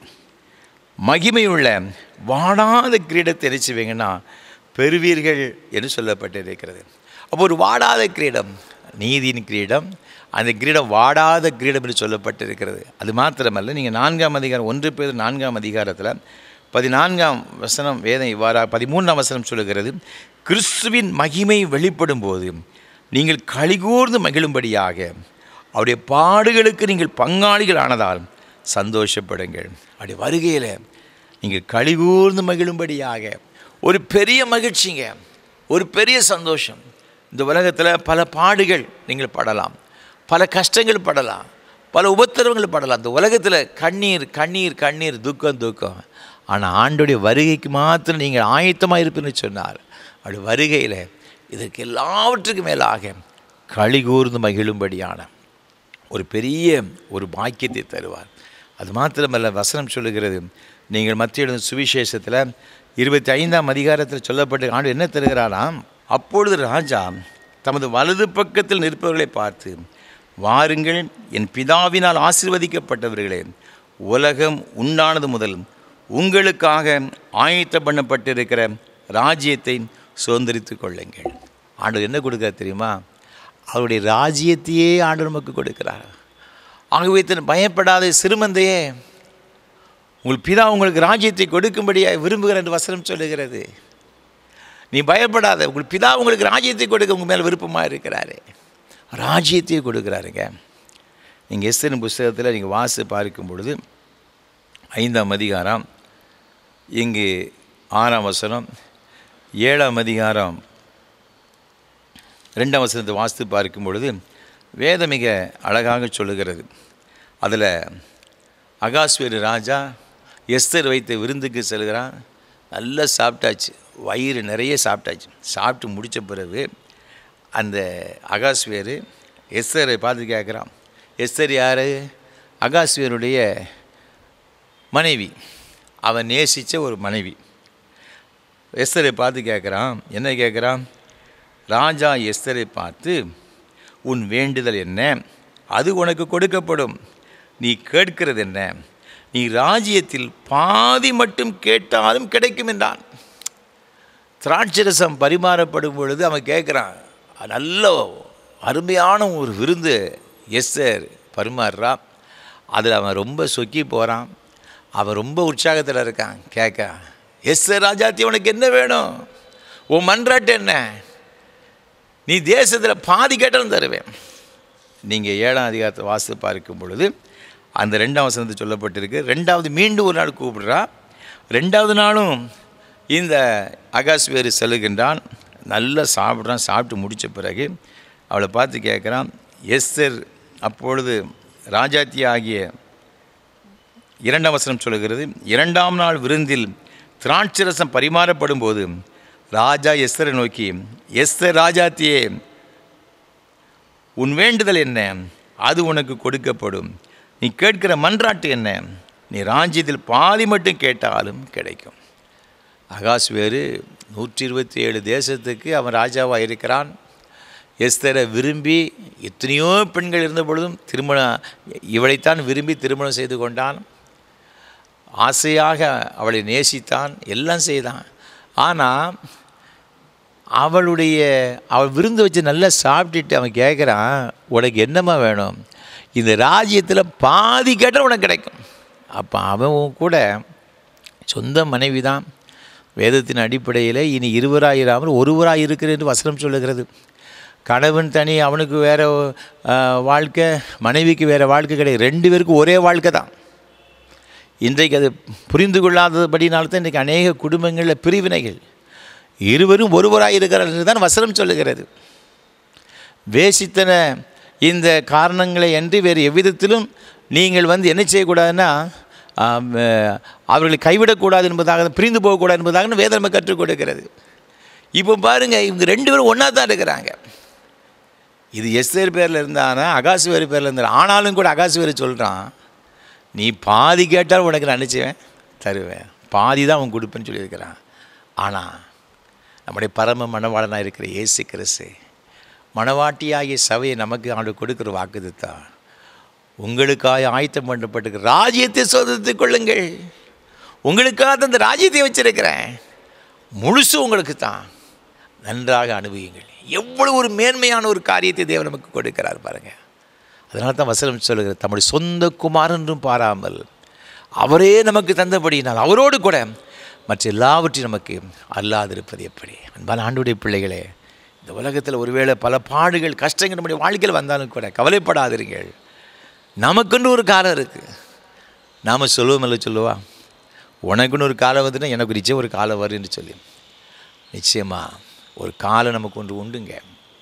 மகிமையுள்ள வாடாத கிரீடத்தை எரிச்சுவீங்கன்னா பெறுவீர்கள் என்று சொல்லப்பட்டிருக்கிறது. அப்போ ஒரு வாடாத கிரீடம், நீதியின் கிரீடம், அந்த கிரீடம் வாடாத கிரீடம் என்று சொல்லப்பட்டிருக்கிறது. அது மாத்திரமல்ல, நீங்கள் நான்காம் அதிகாரம் ஒன்று பேர் நான்காம் அதிகாரத்தில் பதினான்காம் வசனம் வேதம் இவ்வாறாக பதிமூன்றாம் வசனம் சொல்லுகிறது, கிறிஸ்துவின் மகிமை வெளிப்படும் போது நீங்கள் களிகூர்ந்து மகிழும்படியாக அவருடைய பாடுகளுக்கு நீங்கள் பங்காளிகள் ஆனதால் சந்தோஷப்படுங்கள். அப்படி வருகையில் நீங்கள் களிகூர்ந்து மகிழும்படியாக ஒரு பெரிய மகிழ்ச்சிங்க, ஒரு பெரிய சந்தோஷம். இந்த உலகத்தில் பல பாடுகள் நீங்கள் படலாம், பல கஷ்டங்கள் படலாம், பல உபத்திரவங்கள் படலாம். இந்த உலகத்தில் கண்ணீர் கண்ணீர் கண்ணீர் துக்கம் துக்கம். ஆனால் ஆண்டோடைய வருகைக்கு மாத்திரம் நீங்கள் ஆயத்தமாக இருப்பீன்னு சொன்னார். அப்படி வருகையில் இதற்கு எல்லாவற்றுக்கும் மேலாக களி கூர்ந்து மகிழும்படியான ஒரு பெரிய ஒரு பாக்கியத்தை தருவார். அது மாத்திரமல்ல, வசனம் சொல்லுகிறது, நீங்கள் மத்திய எழுதும் சுவிசேஷத்தில் இருபத்தி ஐந்தாம் அதிகாரத்தில் சொல்லப்பட்ட ஆண்டு என்ன தருகிறாராம்? அப்பொழுது ராஜா தமது வலது பக்கத்தில் நிற்பவர்களை பார்த்து, வாருங்கள், என் பிதாவினால் ஆசீர்வதிக்கப்பட்டவர்களே, உலகம் உண்டானது முதல் உங்களுக்காக ஆயத்த பண்ணப்பட்டிருக்கிற ராஜ்யத்தை சுதந்திரித்து கொள்ளுங்கள். ஆண்டவர் என்ன கொடுக்கிறார் தெரியுமா? அவருடைய ராஜ்யத்தையே ஆண்டவர் நமக்கு கொடுக்கிறார். ஆகவே தன் பயப்படாத சிறுமந்தையே, உங்கள் பிதா உங்களுக்கு ராஜ்யத்தை கொடுக்கும்படியாக விரும்புகிற என்று வசனம் சொல்லுகிறது. நீ பயப்படாத, உங்கள் பிதா உங்களுக்கு ராஜ்யத்தை கொடுக்க உங்கள் மேலே விருப்பமாக இருக்கிறாரு. ராஜ்யத்தையே கொடுக்குறாருங்க. நீங்கள் எஸ்தரின் புஸ்தகத்தில் நீங்கள் வாசி பார்க்கும் பொழுது ஐந்தாம் அதிகாரம் இங்கு ஆறாம் வசனம், ஏழாம் அதிகாரம் ரெண்டாம் வசனத்தை வாசித்து பார்க்கும் பொழுது வேதம் மிக அழகாக சொல்லுகிறது. அதில் அகாஸ்வேரு ராஜா எஸ்தர் வைத்த விருந்துக்கு செல்கிறான். நல்லா சாப்பிட்டாச்சு, வயிறு நிறைய சாப்பிட்டாச்சு. சாப்பிட்டு முடித்த பிறகு அந்த அகாஸ்வேரு எஸ்தரை பார்த்து கேட்குறான், எஸ்தர் யார்? அகாஸ்வேருடைய மனைவி, அவன் நேசித்த ஒரு மனைவி. எஸ்தரை பார்த்து கேட்குறான். என்ன கேட்குறான்? ராஜா எஸ்தரை பார்த்து, உன் வேண்டுதல் என்ன? அது உனக்கு கொடுக்கப்படும். நீ கேட்கிறது என்ன? நீ ராஜ்யத்தில் பாதி மட்டும் கேட்டாலும் கிடைக்கும் என்றான். திராட்சரசம் பரிமாறப்படும் பொழுது அவன் கேட்குறான். நல்ல அருமையான ஒரு விருந்து எஸ்தர் பரிமாறுறா. அதில் அவன் ரொம்ப சொக்கி போகிறான். அவன் ரொம்ப உற்சாகத்தில் இருக்கான். கேட்க, எஸ்தர் ராஜாத்தி, உனக்கு என்ன வேணும்? உன் மன்றாட்டு என்ன? நீ தேசத்தில் பாதி கேட்டாலும் தருவேன். நீங்கள் ஏழாம் அதிகாரத்தை வாசித்து பார்க்கும் பொழுது அந்த ரெண்டாம் வசனத்தில் சொல்லப்பட்டிருக்கு. ரெண்டாவது மீண்டும் ஒரு நாள் கூப்பிடுறா. ரெண்டாவது நாளும் இந்த அகாஸ்வேரு செல்லுகின்றான். நல்லா சாப்பிட்றான். சாப்பிட்டு முடித்த பிறகு அவளை பார்த்து கேட்குறான். எஸ்தர் அப்பொழுது ராஜாத்தி ஆகிய இரண்டாம் வசனம் சொல்லுகிறது, இரண்டாம் நாள் விருந்தில் திராட்சரசம் பரிமாறப்படும் போது ராஜா எஸ்தரை நோக்கி, எஸ்தர் ராஜாத்தியே, உன் வேண்டுதல் என்ன? அது உனக்கு கொடுக்கப்படும். நீ கேட்கிற மன்றாட்டு என்ன? நீ ராஜ்யத்தில் பாதி மட்டும் கேட்டாலும் கிடைக்கும். அகாஸ்வேரு நூற்றி இருபத்தி ஏழு தேசத்துக்கு அவன் ராஜாவாக இருக்கிறான். எஸ்தரை விரும்பி எத்தனையோ பெண்கள் இருந்த பொழுதும் திருமணம் இவளைத்தான் விரும்பி திருமணம் செய்து கொண்டான். ஆசையாக அவளை நேசித்தான், எல்லாம் செய்தான். ஆனால் அவளுடைய அவள் விருந்து வச்சு நல்லா சாப்பிட்டுட்டு அவன் கேட்குறான், உனக்கு என்னம்மா வேணும்? இந்த ராஜ்யத்தில் பாதி கேட்டால் உனக்கு கிடைக்கும். அப்போ அவன் கூட சொந்த மனைவி தான். வேதத்தின் அடிப்படையில் இனி இருவராக இராமல் ஒருவராக இருக்கிறது என்று வசனம் சொல்லுகிறது. கணவன் தனி, அவனுக்கு வேறு வாழ்க்கை, மனைவிக்கு வேறு வாழ்க்கை கிடையாது. ரெண்டு பேருக்கும் ஒரே வாழ்க்கை தான். இன்றைக்கு அது புரிந்து கொள்ளாதபடினால்தான் இன்றைக்கு அநேக குடும்பங்களில் பிரிவினைகள். இருவரும் ஒருவராக இருக்கிறார்கள் என்று தான் வசனம் சொல்லுகிறது. வேசித்தன இந்த காரணங்களை அன்றி வேறு எவ்விதத்திலும் நீங்கள் வந்து என்ன செய்யக்கூடாதுன்னா, அவர்களை கைவிடக்கூடாது என்பதாக, பிரிந்து போகக்கூடாது என்பதாக வேதம் நம்ம கற்றுக் கொடுக்கிறது. இப்போ பாருங்கள், இவங்க ரெண்டு பேரும் ஒன்றா தான் இருக்கிறாங்க. இது எஸ்தர் பேரில் இருந்தானா அகாஸ்வேரு பேரில் இருந்தான். ஆனாலும் கூட அகாஸ்வேரு சொல்கிறான், நீ பாதி கேட்டால் உனக்கு நான் நினச்சிவேன் தருவேன், பாதி தான் அவன் கொடுப்பேன்னு சொல்லியிருக்கிறான். ஆனால் நம்முடைய பரம மணவாளனாக இருக்கிற இயேசு கிறிஸ்து மணவாட்டியாகிய சபையை நமக்கு ஆண்டு கொடுக்குற வாக்குதான், உங்களுக்காக ஆயத்தம் பண்ணப்பட்டிருக்கிற ராஜ்யத்தை சோதித்துக் கொள்ளுங்கள். உங்களுக்காக அந்த ராஜ்யத்தை வச்சிருக்கிறேன், முழுசு உங்களுக்கு தான், நன்றாக அனுபவியுங்கள். எவ்வளவு ஒரு மேன்மையான ஒரு காரியத்தை தேவன் நமக்கு கொடுக்கிறார் பாருங்கள். அதனால தான் வசனம் சொல்லுகிறது, தம்முடைய சொந்த குமாரன்றும் பாராமல் அவரே நமக்கு தந்தபடியினால் அவரோடு கூட மற்ற எல்லாவற்றையும் நமக்கு அல்லாதிருப்பது எப்படி? அன்பான ஆண்டவருடைய பிள்ளைகளே, இந்த உலகத்தில் ஒருவேளை பல பாடுகள் கஷ்டங்கள் நம்முடைய வாழ்க்கையில் வந்தாலும் கூட கவலைப்படாதீர்கள். நமக்குன்னு ஒரு காலம் இருக்குது. நாம் சொல்லுவோம் இல்லை சொல்லுவா, உனக்குன்னு ஒரு காலம் வந்துன்னா எனக்கு நிச்சயம் ஒரு காலம் வரும்னு சொல்லி, நிச்சயமாக ஒரு காலம் நமக்கு ஒன்று உண்டுங்க.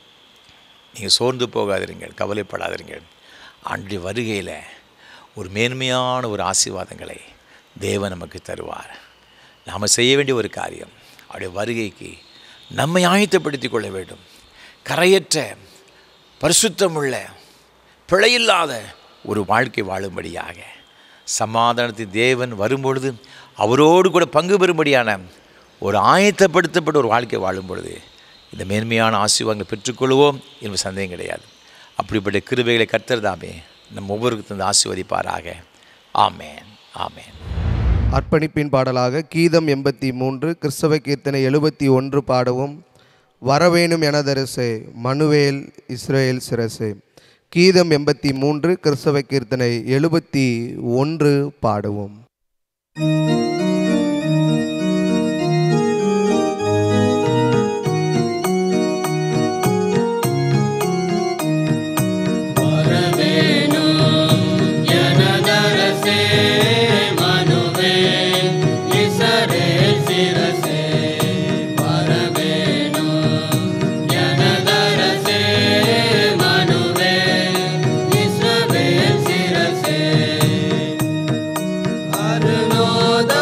நீங்கள் சோர்ந்து போகாதீர்கள், கவலைப்படாதீர்கள். ஆண்டுடைய வருகையில் ஒரு மேன்மையான ஒரு ஆசீர்வாதங்களை தேவன் நமக்கு தருவார். நாம் செய்ய வேண்டிய ஒரு காரியம், அவருடைய வருகைக்கு நம்மை ஆயத்தப்படுத்தி கொள்ள வேண்டும். கரையற்ற பரிசுத்தமுள்ள பிழையில்லாத ஒரு வாழ்க்கை வாழும்படியாக, சமாதானத்தின் தேவன் வரும்பொழுது அவரோடு கூட பங்கு பெறும்படியான ஒரு ஆயத்தப்படுத்தப்பட்ட ஒரு வாழ்க்கை வாழும் பொழுது இந்த மேன்மையான ஆசீர்வாதங்களை பெற்றுக்கொள்வோம் என்பது சந்தேகம் கிடையாது. அப்படிப்பட்ட கிருபைகளை கர்த்தர் தாமே நம் ஒவ்வொருக்கும் தந்து ஆசீர்வதிப்பாராக. ஆமேன், ஆமேன். அர்ப்பணிப்பின் பாடலாக கீதம் எண்பத்தி மூன்று, கிறிஸ்தவ கீர்த்தனை எழுபத்தி ஒன்று பாடவும். வரவேணும் எனதரசே, மனுவேல் இஸ்ரேல் சிரசே. கீதம் எண்பத்தி மூன்று, கிறிஸ்தவ கீர்த்தனை எழுபத்தி ஒன்று பாடவும். Arnoda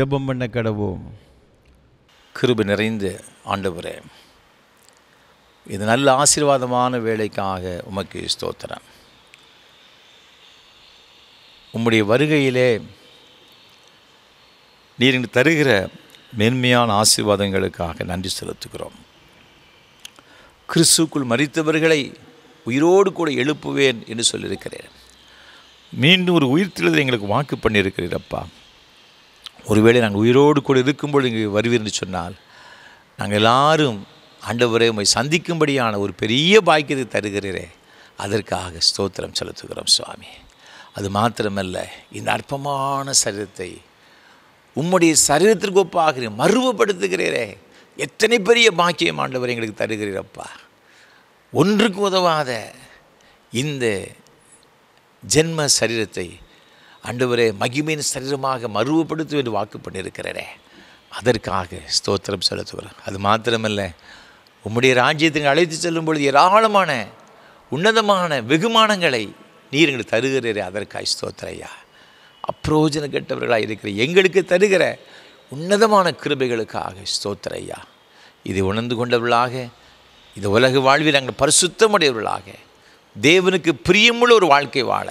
ஜெபம் பண்ண கடவோம். கிருபை நிறைந்த ஆண்டவரே, இது நல்ல ஆசீர்வாதமான வேலைக்காக உமக்கு ஸ்தோத்திரம். உம்முடைய வருகையிலே நீர் இங்கு தருகிற மேன்மையான ஆசீர்வாதங்களுக்காக நன்றி செலுத்துகிறோம். கிறிஸ்துக்குள் மரித்தவர்களை உயிரோடு கூட எழுப்புவேன் என்று சொல்லியிருக்கிறேன். மீண்டும் ஒரு உயிர்த்தெழுதலை எங்களுக்கு வாக்கு பண்ணியிருக்கிறீரப்பா. ஒருவேளை நாங்கள் உயிரோடு கூட இருக்கும்போது இங்கே வருவீர் என்று சொன்னால் நாங்கள் எல்லாரும் ஆண்டவரை உம்மை சந்திக்கும்படியான ஒரு பெரிய பாக்கியத்தை தருகிறீரே, அதற்காக ஸ்தோத்திரம் செலுத்துகிறோம் சுவாமி. அது மாத்திரமல்ல, இந்த அற்பமான சரீரத்தை உம்முடைய சரீரத்திற்கு ஒப்பாக மறுவப்படுத்துகிறீரே, எத்தனை பெரிய பாக்கியம் ஆண்டவர் எங்களுக்கு தருகிறீரப்பா. ஒன்றுக்கு உதவாத இந்த ஜென்ம சரீரத்தை ஆண்டவரே மகிமையின் சரீரமாக மறுவப்படுத்தும் என்று வாக்கு பண்ணியிருக்கிறேனே, அதற்காக ஸ்தோத்திரம் செலுத்துகிறோம். அது மாத்திரமல்ல, உம்முடைய ராஜ்யத்துக்கு அழைத்து செல்லும் பொழுது ஏராளமான உன்னதமான வெகுமானங்களை நீர் எங்களுக்கு தருகிறீரே, அதற்காக ஸ்தோத்திரையா. அப்ரோஜன கெட்டவர்களாக இருக்கிற எங்களுக்கு தருகிற உன்னதமான கிருபைகளுக்காக ஸ்தோத்திரையா. இதை உணர்ந்து கொண்டவர்களாக இந்த உலக வாழ்வில் நாங்கள் பரிசுத்தமுடையவர்களாக தேவனுக்கு பிரியமுள்ள ஒரு வாழ்க்கை வாழ,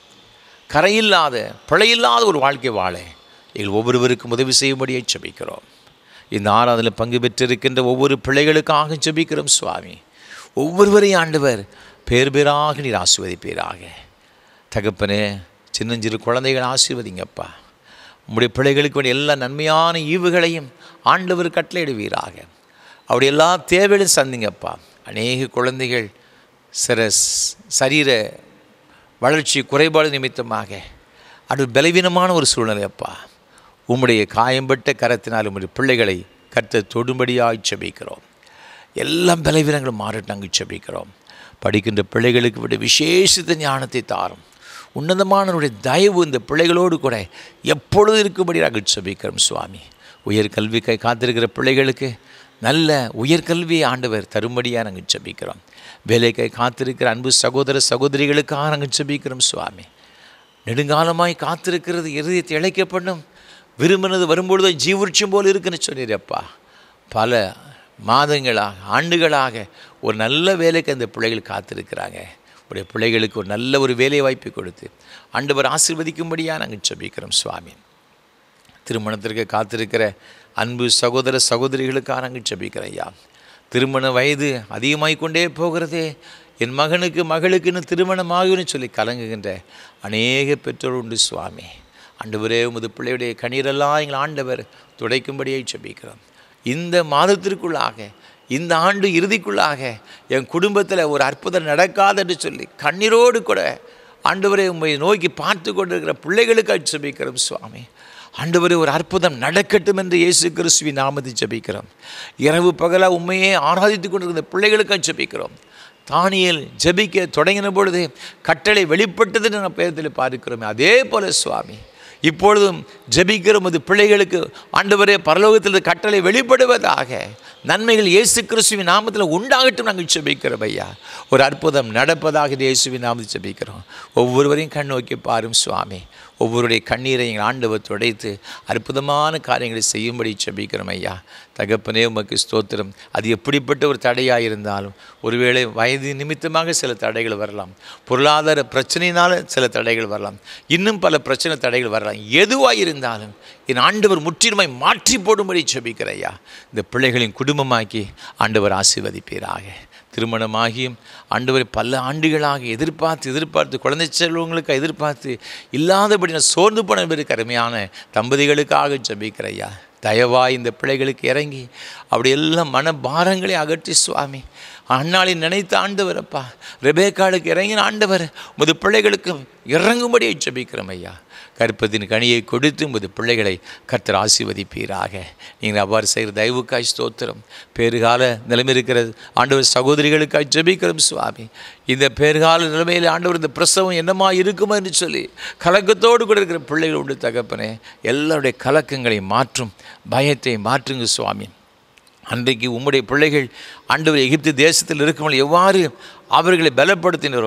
கரையில்லாத பிழையில்லாத ஒரு வாழ்க்கை வாழ எங்கள் ஒவ்வொருவருக்கும் உதவி செய்யும்படியை ஜெபிக்கிறோம். இந்த ஆராதனையில் பங்கு பெற்றிருக்கின்ற ஒவ்வொரு பிள்ளைகளுக்காக ஜெபிக்கிறோம் சுவாமி. ஒவ்வொருவரையும் ஆண்டவர் பேர் பேராக நீர் ஆசீர்வதிப்பீராக. தகப்பனே, சின்னஞ்சிறு குழந்தைகள் ஆசீர்வதிங்கப்பா. உம்முடைய பிள்ளைகளுக்கு வேண்டிய எல்லா நன்மையான ஈவுகளையும் ஆண்டவர் கட்டளையிடுவீராக. அவருடைய எல்லா தேவைகளையும் சந்திங்கப்பா. அநேக குழந்தைகள் சிற சரீர வளர்ச்சி குறைபாடு நிமித்தமாக அது பலவீனமான ஒரு சூழ்நிலையப்பா. உம்முடைய காயம்பட்ட கரத்தினால் உம்முடைய பிள்ளைகளை கர்த்தர் தொடும்படியாக ஜெபிக்கிறோம். எல்லா பலவீனங்களும் மாறட்டு நாங்கள் ஜெபிக்கிறோம். படிக்கின்ற பிள்ளைகளுக்கு விட விசேஷித்த ஞானத்தை தாரும். உன்னதமானவருடைய தயவு இந்த பிள்ளைகளோடு கூட எப்பொழுதும் இருக்கும்படி நாங்கள் ஜெபிக்கிறோம் சுவாமி. உயர்கல்விக்கை காத்திருக்கிற பிள்ளைகளுக்கு நல்ல உயர்கல்வியை ஆண்டவர் தரும்படியாக நாங்கள் ஜெபிக்கிறோம். வேலைக்கை காத்திருக்கிற அன்பு சகோதர சகோதரிகளுக்காக நாங்கள் ஜெபிக்கிறோம் சுவாமி. நெடுங்காலமாய் காத்திருக்கிறது இருதயத்தை இழைக்கப்படும், விரும்பினது வரும்பொழுது ஜீவருட்சம் போல் இருக்குன்னு சொன்னீரப்பா. பல மாதங்களாக ஆண்டுகளாக ஒரு நல்ல வேலைக்கு அந்த பிள்ளைகள் காத்திருக்கிறாங்க. உடைய பிள்ளைகளுக்கு ஒரு நல்ல ஒரு வேலை வாய்ப்பை கொடுத்து ஆண்டவர் ஆசீர்வதிக்கும்படியாக நாங்கள் ஜெபிக்கிறோம் சுவாமி. திருமணத்திற்கு காத்திருக்கிற அன்பு சகோதர சகோதரிகளுக்காக நாங்கள் ஜெபிக்கிறோம் ஐயா. திருமண வயது அதிகமாகிக்கொண்டே போகிறதே, என் மகனுக்கு மகளுக்குன்னு திருமணம் ஆகுன்னு சொல்லி கலங்குகின்ற அநேக பெற்றோர் உண்டு சுவாமி. ஆண்டவரே, உமது பிள்ளையுடைய கண்ணீரெல்லாம் எங்கள் ஆண்டவர் துடைக்கும்படியை ஜெபிக்கிறோம். இந்த மாதத்திற்குள்ளாக, இந்த ஆண்டு இறுதிக்குள்ளாக என் குடும்பத்தில் ஒரு அற்புதம் நடக்காது என்று சொல்லி கண்ணீரோடு கூட ஆண்டவரை உம்மை நோக்கி பார்த்து கொண்டிருக்கிற பிள்ளைகளுக்காக ஜெபிக்கிறோம் சுவாமி. ஆண்டவரே, ஒரு அற்புதம் நடக்கட்டும் என்று இயேசு கிறிஸ்துவின் நாமத்தை ஜெபிக்கிறோம். இரவு பகலாக உண்மையே ஆராதித்து கொண்டிருக்கிற பிள்ளைகளுக்காக ஜெபிக்கிறோம். தானியேல் ஜெபிக்க தொடங்கின பொழுது கட்டளை வெளிப்பட்டது நம்ம பேரத்தில் பார்க்கிறோமே, அதே போல சுவாமி இப்பொழுதும் ஜெபிக்கிற உமது பிள்ளைகளுக்கு ஆண்டவரே பரலோகத்தில் கட்டளை வெளிப்படுவதாக, நன்மைகள் இயேசு கிறிஸ்துவின் நாமத்தில் உண்டாகட்டும் நாங்கள் ஜெபிக்கிறோம் ஐயா. ஒரு அற்புதம் நடப்பதாக இயேசுவின் நாமத்தில் ஜெபிக்கிறோம். ஒவ்வொருவரையும் கண் நோக்கி பாரும் சுவாமி. ஒவ்வொருடைய கண்ணீரை எங்கள் ஆண்டவர் துடைத்து அற்புதமான காரியங்களை செய்யும்படி ஜெபிக்கிறோம் ஐயா. தகப்பனே, உமக்கு ஸ்தோத்திரம். அது எப்படிப்பட்ட ஒரு தடையாக இருந்தாலும், ஒருவேளை வயது நிமித்தமாக சில தடைகள் வரலாம், பொருளாதார பிரச்சனையினால் சில தடைகள் வரலாம், இன்னும் பல பிரச்சனை தடைகள் வரலாம். எதுவாக இருந்தாலும் என் ஆண்டவர் முற்றிலுமாய் மாற்றி போடும்படி ஜெபிக்கிற ஐயா. இந்த பிள்ளைகளின் குடும்பமாக்கி ஆண்டவர் ஆசீர்வதிப்பீராக. திருமணமாகியும் ஆண்டவரை பல ஆண்டுகளாக எதிர்பார்த்து எதிர்பார்த்து குழந்தை செல்வங்களுக்கு எதிர்பார்த்து இல்லாதபடி நான் சோர்ந்து போன பிறகு அருமையான தம்பதிகளுக்காக ஜெபிக்கிற ஐயா. தயவாய் இந்த பிள்ளைகளுக்கு இறங்கி அப்படி எல்லாம் மன பாரங்களை அகற்றி சுவாமி. அந்நாளை நினைத்த ஆண்டவர் அப்பா, ரெபேக்காளுக்கு இறங்கின ஆண்டவர் உமது பிள்ளைகளுக்கு இறங்கும்படியை ஜெபிக்கிறோம் ஐயா. கற்பத்தின் கனியை கொடுத்து உமது பிள்ளைகளை கர்த்தர் ஆசீர்வதிப்பீராக. நீங்கள் அவ்வாறு செய்கிற தயவுக்காய் ஸ்தோத்திரம். பேறுகால நிலைமை இருக்கிற ஆண்டவர் சகோதரிகளுக்காய் ஜெபிக்கிறோம் சுவாமி. இந்த பேறுகால நிலைமையில் ஆண்டவர் இந்த பிரசவம் என்னமா இருக்குமோ என்று சொல்லி கலக்கத்தோடு கூட இருக்கிற பிள்ளைகள் உண்டு தகப்பனே. எல்லாருடைய கலக்கங்களை மாற்றும், பயத்தை மாற்றுங்க சுவாமி. அன்றைக்கு உம்முடைய பிள்ளைகள் ஆண்டவர் எகிப்து தேசத்தில் இருக்கும்போது எவ்வாறு அவர்களை பலப்படுத்தினரோ,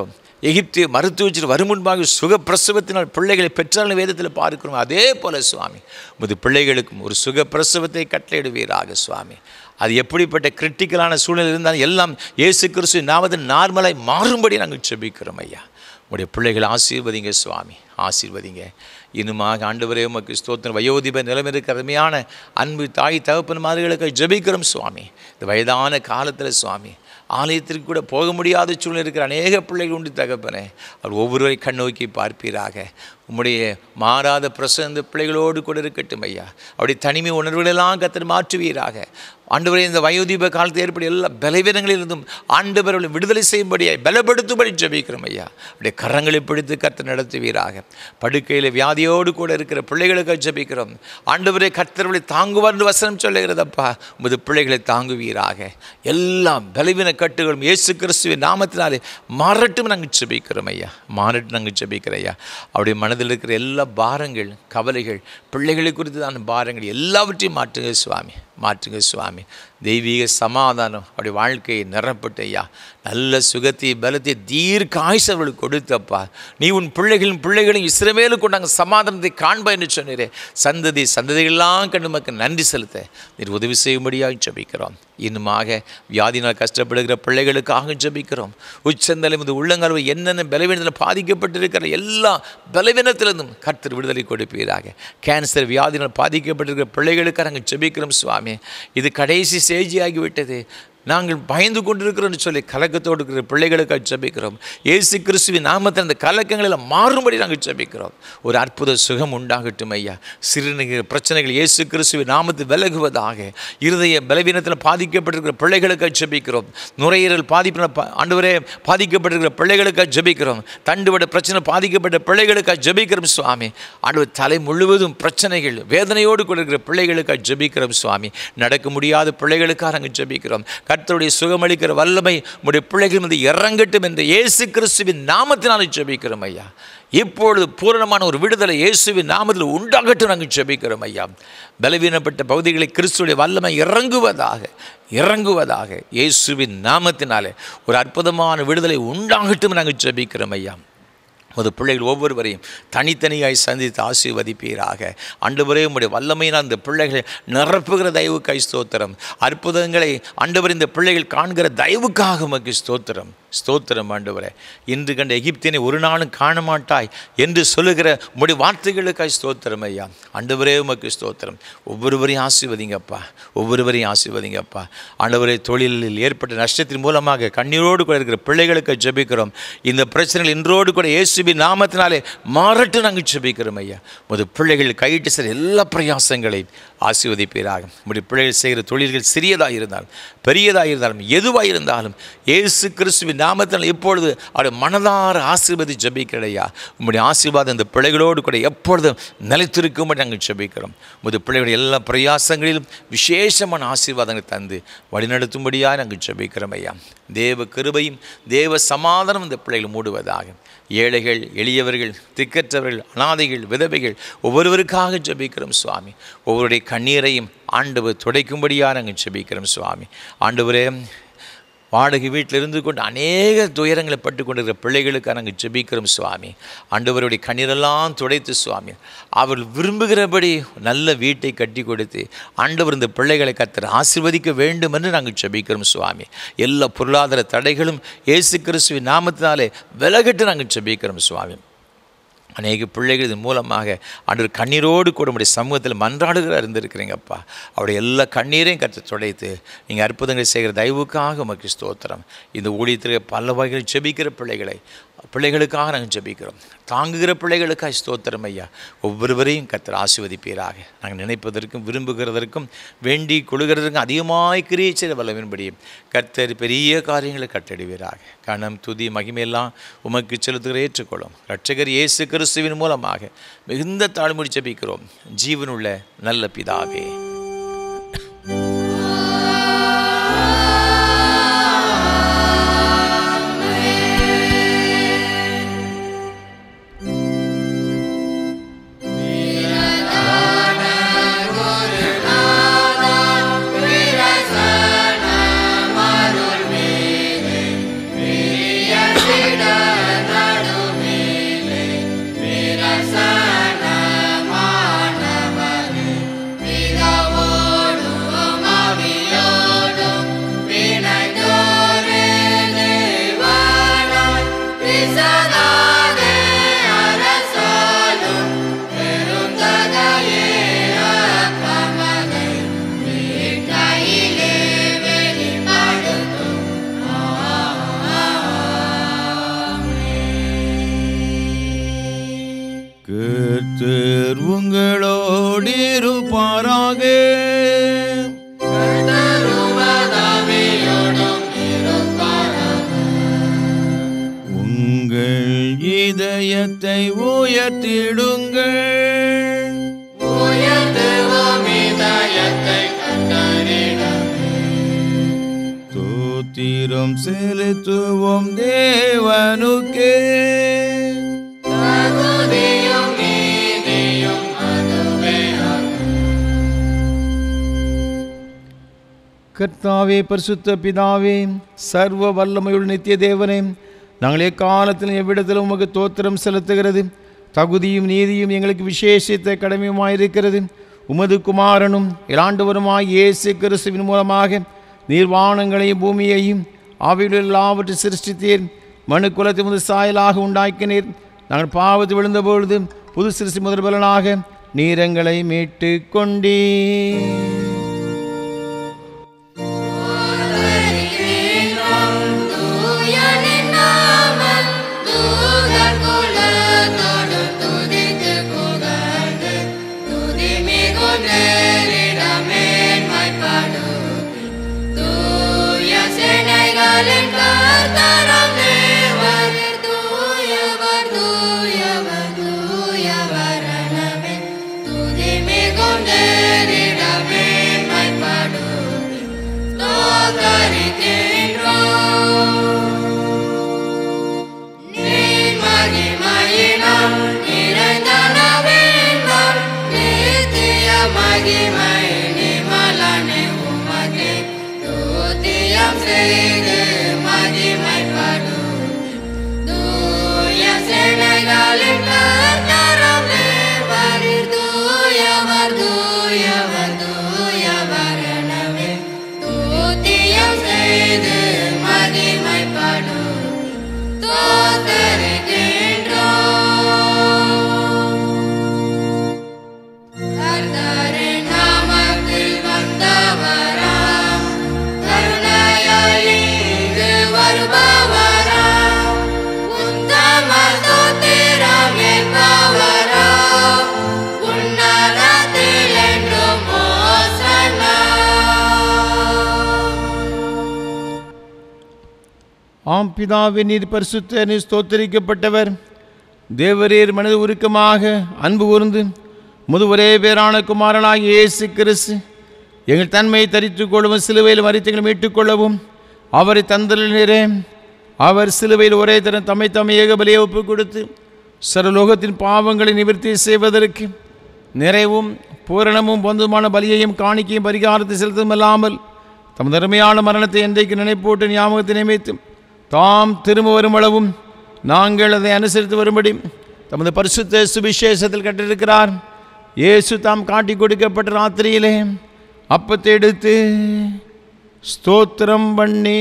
எகிப்திய மருத்துவ வச்சுட்டு வரும் முன்பாக சுகப்பிரசவத்தினால் பிள்ளைகளை பெற்றாலும் வேதத்தில் பார்க்கிறோம். அதே போல் சுவாமி உமது பிள்ளைகளுக்கும் ஒரு சுகப்பிரசவத்தை கட்டளையிடுவீராக சுவாமி. அது எப்படிப்பட்ட கிரிட்டிக்கலான சூழ்நிலை இருந்தாலும் எல்லாம் இயேசு கிறிஸ்து நாமத்தில் நார்மலாய் மாறும்படி நாங்கள் ஜெபிக்கிறோம் ஐயா. உடைய பிள்ளைகளை ஆசீர்வதிங்க சுவாமி, ஆசீர்வதிங்க. இன்னுமாக ஆண்டவரே உமக்கு ஸ்தோத்திரம். வயோதிப நிலைமை இருக்கிற அருமையான அன்பு தாய் தகப்பன் மாதிரிகளுக்கு ஜெபிக்கிறோம் சுவாமி. இந்த வயதான காலத்தில் சுவாமி ஆலயத்திற்கு கூட போக முடியாத சூழ்நிலை இருக்கிற அநேக பிள்ளைகள் உண்டு தகப்பனே. அவர் ஒவ்வொருவரை கண்ணோக்கி பார்ப்பீராக. உம்முடைய மாறாத பிரசந்த பிள்ளைகளோடு கூட இருக்கட்டும் ஐயா. அவருடைய தனிமை உணர்வுகளெல்லாம் கர்த்தர் மாற்றுவீராக. ஆண்டவரே இந்த வயோதிப காலத்தில் ஏற்படும் எல்லா பலவீனங்களிலிருந்தும் ஆண்டவர் அவர்களை விடுதலை செய்யும்படியாய் பலப்படுத்தும்படி ஜெபிக்கிறோம் ஐயா. அவருடைய கரங்களை பிடித்து கர்த்தர் நடத்துவீராக. படுக்கையில் வியாதியோடு கூட இருக்கிற பிள்ளைகளுக்கு ஜெபிக்கிறோம். ஆண்டவரே கர்த்தர்களை தாங்குவார் என்று வசனம் சொல்லுகிறதப்பா. உமது பிள்ளைகளை தாங்குவீராக. எல்லா பலவீன கட்டுகளும் இயேசு கிறிஸ்துவின் நாமத்தினாலே மாறட்டும் நாங்கள் ஜெபிக்கிறோம் ஐயா. மாறட்டும் நாங்கள் ஜெபிக்கிறோம் ஐயா. அவருடைய மனதில் இருக்கிற எல்லா பாரங்கள் கவலைகள் பிள்ளைகளை குறித்து தான் பாரங்கள் எல்லாவற்றையும் மாற்றுங்க சுவாமி, மாற்றுங்க சுவாமி. தெய்வீக சமாதானம் அவருடைய வாழ்க்கையை நிரப்பட்டு ஐயா. நல்ல சுகத்தை பலத்தை தீர்க்க ஆயுசு அவர்களுக்கு கொடுத்தப்பா. நீ உன் பிள்ளைகளின் பிள்ளைகளையும் இஸ்ரவேலுக்கு கொண்டாங்க சமாதானத்தை காண்பா என்று சொன்னீரே. சந்ததி சந்ததிகளெல்லாம் கண்டு நமக்கு நன்றி செலுத்த நீர் உதவி செய்யும்படியாக ஜெபிக்கிறோம். இன்னுமாக வியாதினால் கஷ்டப்படுகிற பிள்ளைகளுக்காக ஜெபிக்கிறோம். உச்சந்தலை இந்த உள்ளங்கால் என்னென்ன பலவீனத்தில் பாதிக்கப்பட்டிருக்கிற எல்லா பலவீனத்திலிருந்தும் கர்த்தர் விடுதலை கொடுப்பீராக. கேன்சர் வியாதினால் பாதிக்கப்பட்டிருக்கிற பிள்ளைகளுக்காக நாங்கள் ஜெபிக்கிறோம் சுவாமி. இது கடைசி ஸ்டேஜியாகிவிட்டது, நாங்கள் பயந்து கொண்டிருக்கிறோன்னு சொல்லி கலக்கத்தோடு இருக்கிற பிள்ளைகளுக்காக ஜெபிக்கிறோம். இயேசு கிறிஸ்துவின் நாமத்தில் அந்த கலக்கங்களில் மாறும்படி நாங்கள் ஜெபிக்கிறோம். ஒரு அற்புத சுகம் உண்டாகட்டும் ஐயா. சிறுநீர் பிரச்சனைகள் இயேசு கிறிஸ்துவின் நாமத்தில் விலகுவதாக. இருதய பலவீனத்தில் பாதிக்கப்பட்டிருக்கிற பிள்ளைகளுக்காக ஜெபிக்கிறோம். நுரையீரல் பாதிப்பில் ஆண்டவரே பாதிக்கப்பட்டிருக்கிற பிள்ளைகளுக்காக ஜெபிக்கிறோம். தண்டுவட பிரச்சனை பாதிக்கப்பட்ட பிள்ளைகளுக்காக ஜெபிக்கிறோம் சுவாமி. ஆண்டவர் தலை முழுவதும் பிரச்சனைகள் வேதனையோடு கூட இருக்கிற பிள்ளைகளுக்காக ஜெபிக்கிறோம் சுவாமி. நடக்க முடியாத பிள்ளைகளுக்காக நாங்கள் ஜெபிக்கிறோம். கர்த்தருடைய சுகமளிக்கிற வல்லமை உம்முடைய பிள்ளைகள் மீது இறங்கட்டும் என்று இயேசு கிறிஸ்துவின் நாமத்தினாலே ஜெபிக்கிறோம் ஐயா. இப்பொழுது பூரணமான ஒரு விடுதலை இயேசுவின் நாமத்தில் உண்டாகட்டும் நாங்கள் ஜெபிக்கிறோம் ஐயா. பலவீனப்பட்ட பகுதிகளை கிறிஸ்துடைய வல்லமை இறங்குவதாக இறங்குவதாக இயேசுவின் நாமத்தினாலே ஒரு அற்புதமான விடுதலை உண்டாகட்டும் நாங்கள் ஜெபிக்கிறோம் ஐயா. உமது பிள்ளைகள் ஒவ்வொருவரையும் தனித்தனியாய் சந்தித்து ஆசீர்வதிப்பீராக. ஆண்டவரே உம்முடைய வல்லமையினால் இந்த பிள்ளைகளை நிரப்புகிற தயவுக்காய் ஸ்தோத்திரம். அற்புதங்களை ஆண்டவர் இந்த பிள்ளைகள் காண்கிற தயவுக்காக உமக்கு ஸ்தோத்திரம் ஸ்தோத்திரம். ஆண்டவரே இன்று கண்ட எகிப்தினை ஒரு நாளும் காண மாட்டாய் என்று சொல்லுகிற உம்முடைய வார்த்தைகளுக்காய் ஸ்தோத்திரம் ஐயா. ஆண்டவரே உமக்கு ஸ்தோத்திரம். ஒவ்வொருவரையும் ஆசீர்வதிங்கப்பா, ஒவ்வொருவரையும் ஆசீர்வதிங்கப்பா. ஆண்டவரே தொழிலில் ஏற்பட்ட நஷ்டத்தின் மூலமாக கண்ணீரோடு கூட இருக்கிற பிள்ளைகளுக்கு ஜெபிக்கிறோம். இந்த பிரச்சனைகள் இன்றோடு கூட இயேசுவின் நாமத்தினாலே மாறட்டும் நாங்கள் ஜெபிக்கிறோம் ஐயா. உமது பிள்ளைகள் கையிட்டு செய்கிற எல்லா பிரயாசங்களையும் ஆசீர்வதிப்பீராக. உம்முடைய பிள்ளைகள் செய்கிற தொழில்கள் சிறியதாக இருந்தாலும் பெரியதாக இருந்தாலும் எதுவாக இருந்தாலும் இயேசு கிறிஸ்துவின் நாமத்தில் இப்பொழுது அவருடைய மனதார ஆசீர்வதி ஜெபிக்கிறையா. உம்முடைய ஆசீர்வாதம் இந்த பிள்ளைகளோடு கூட எப்பொழுதும் நிலைத்திருக்கும்படி நாங்கள் ஜெபிக்கிறோம். உமது பிள்ளைகளுடைய எல்லா பிரயாசங்களிலும் விசேஷமான ஆசீர்வாதங்களை தந்து வழிநடத்தும்படியாக நாங்கள் ஜெபிக்கிறோம் ஐயா. தேவ கிருபையும் தேவ சமாதானம் இந்த பிள்ளைகள் மூடுவதாக. ஏழைகள் எளியவர்கள் திக்கற்றவர்கள் அனாதைகள் விதவைகள் ஒவ்வொருவருக்காக ஜெபிக்கிறோம் சுவாமி. ஒவ்வொருடைய கண்ணீரையும் ஆண்டவர் துடைக்கும்படியாக நாங்கள் ஜெபிக்கிறோம் சுவாமி. ஆண்டவரே வாடகை வீட்டில் இருந்து கொண்டு அநேக துயரங்களை பட்டு கொண்டிருக்கிற பிள்ளைகளுக்காக நாங்கள் ஜெபிக்கிறோம் சுவாமி. ஆண்டவருடைய கண்ணீரெல்லாம் துடைத்து சுவாமி அவர்கள் விரும்புகிறபடி நல்ல வீட்டை கட்டி கொடுத்து ஆண்டவர் இந்த பிள்ளைகளை கர்த்தர் ஆசீர்வதிக்க வேண்டும் என்று நாங்கள் ஜெபிக்கிறோம் சுவாமி. எல்லா பொருளாதார தடைகளும் இயேசு கிறிஸ்துவின் நாமத்தினாலே விலகட்டு நாங்கள் ஜெபிக்கிறோம் சுவாமி. அநேக பிள்ளைகள் இதன் மூலமாக ஆண்டவர் கண்ணீரோடு கூட உடைய சமூகத்தில் மன்றாடுகிற இருந்திருக்கிறீங்கப்பா. அவருடைய எல்லா கண்ணீரையும் கற்று துடைத்து நீங்கள் அற்புதங்களை செய்கிற தயவுக்காக உமக்கு ஸ்தோத்திரம். இந்த ஊழியத்தில் பல வகைகள் ஜெபிக்கிற பிள்ளைகளை பிள்ளைகளுக்காக நாங்கள் ஜெபிக்கிறோம். தாங்குகிற பிள்ளைகளுக்காக ஸ்தோத்திரம் ஐயா. ஒவ்வொருவரையும் கர்த்தர் ஆசீர்வதிப்பீராக. நாங்கள் நினைப்பதற்கும் விரும்புகிறதற்கும் வேண்டி கொள்கிறதற்கும் அதிகமாய் கிரியை செய்த வல்லவின்படியும் கர்த்தர் பெரிய காரியங்களை கட்டடிவீராக. கணம் துதி மகிமையெல்லாம் உமக்கு செலுத்துகிற ஏற்றுக்கொள்ளும். இரட்சகர் இயேசு கிறிஸ்துவின் மூலமாக மிகுந்த தாழ்மொழி ஜெபிக்கிறோம் ஜீவனுள்ள நல்ல பிதாவே. Vida இதயத்தை உயர்த்திடுங்கள். உயர்த்துவோம் இதயத்தை கர்த்தரிடமே. ஸ்தோத்திரம் செலுத்துவோம் தேவனுக்கே. தகுதியும் நீதியும் அதுவே ஆகும். கர்த்தாவே, பரிசுத்த பிதாவே, சர்வ வல்லமையுள்ள நித்திய தேவனே, நாங்கள் எக்காலத்திலும் எவ்விடத்திலும் உமக்கு தோத்திரம் செலுத்துகிறது. தகுதியும் நீதியும் எங்களுக்கு விசேஷித்த கடமையுமாயிருக்கிறது. உமது குமாரனும் இலாண்டவருமாய் இயேசு கிறிஸ்துவின் மூலமாக நீர்வானங்களையும் பூமியையும் ஆவியில் எல்லாவற்றை சிருஷ்டித்தீர். மனு குலத்தை முதல் சாயலாக உண்டாக்கினீர். நாங்கள் பாவத்து விழுந்தபொழுது புது சிருஷ்டி முதல் பலனாக நீரங்களை மீட்டு கொண்டீர். ஆம் பிதாவே, நீர் பரிசுத்த, நீர் ஸ்தோத்தரிக்கப்பட்டவர். தேவரீர் மனது உருக்கமாக அன்பு கூர்ந்து முது ஒரே பேரான குமாரனாகிய இயேசு கிறிஸ்து எங்கள் தன்மையை தரித்து கொள்ளவும் சிலுவையில் மரித்தங்களை மீட்டுக்கொள்ளவும் அவரை தந்தளினரே. அவர் சிலுவையில் ஒரே தரம் தம்மை தம்மை ஏகபலியை ஒப்புக் கொடுத்து சர்வலோகத்தின் பாவங்களை நிவர்த்தி செய்வதற்கு நிறைவும் பூரணமும் பொந்துமான பலியையும் காணிக்கையும் பரிகாரத்தை செலுத்தும் அல்லாமல் தமது அருமையான மரணத்தை என்றைக்கு நினைப்போட்டு ஞாபகத்தை நியமித்து தாம் திரும்ப வருமளவும் நாங்கள் அதை அனுசரித்து வரும்படி தமது பரிசுத்த சுவிசேஷத்தில் கட்டிருக்கிறார். இயேசு தாம் காட்டி கொடுக்கப்பட்ட ராத்திரியிலே அப்பத்தை எடுத்து ஸ்தோத்திரம் பண்ணி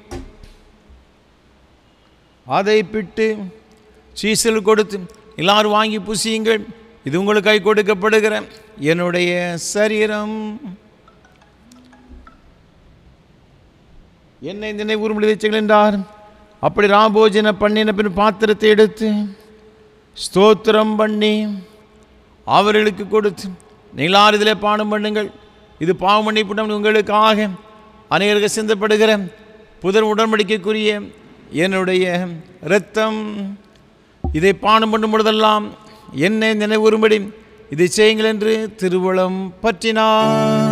அதை பிட்டு சீசல் கொடுத்து, எல்லாரும் வாங்கி புசியுங்கள், இது உங்களுக்காக கொடுக்கப்படுகிற என்னுடைய சரீரம். என்னை நினைவுறும்படி செய்யுங்கள் என்றார். அப்படி ராபோஜன பண்ணின பின் பாத்திரத்தை எடுத்து ஸ்தோத்திரம் பண்ணி அவர்களுக்கு கொடுத்து, நீங்களார் இதிலே பானம் பண்ணுங்கள், இது பாவ மன்னிப்புடன் உங்களுக்காக அநேகருக்கு சிந்தப்படுகிற புதர் உடன்படிக்கைக்குரிய என்னுடைய இரத்தம். இதை பானம் பண்ணும் பொழுதெல்லாம் என்னை நினைவுறும்படி இதை செய்யுங்கள் என்று திருவுளம் பற்றினார்.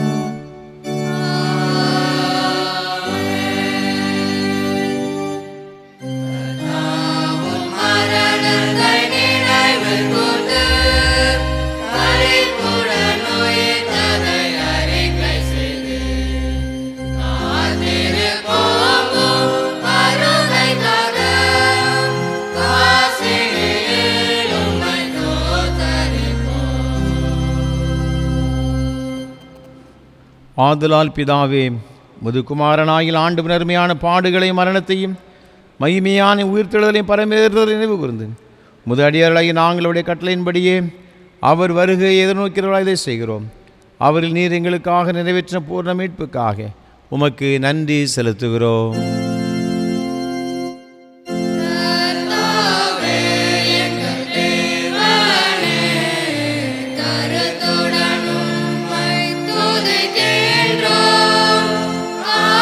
ஆதலால் பிதாவே, முதுகுமாரனாகில் ஆண்டு அருமையான பாடுகளையும் மரணத்தையும் மகிமையான உயிர்த்தெழுதலையும் பரமேறுதலை நினைவு கூர்ந்து முது அடியார்களாகி நாங்களுடைய கட்டளையின்படியே அவர் வருகை எதிர்நோக்கிறவர்களாக இதை செய்கிறோம். அவரில் நீர் எங்களுக்காக நிறைவேற்றின பூர்ண மீட்புக்காக உமக்கு நன்றி செலுத்துகிறோம்.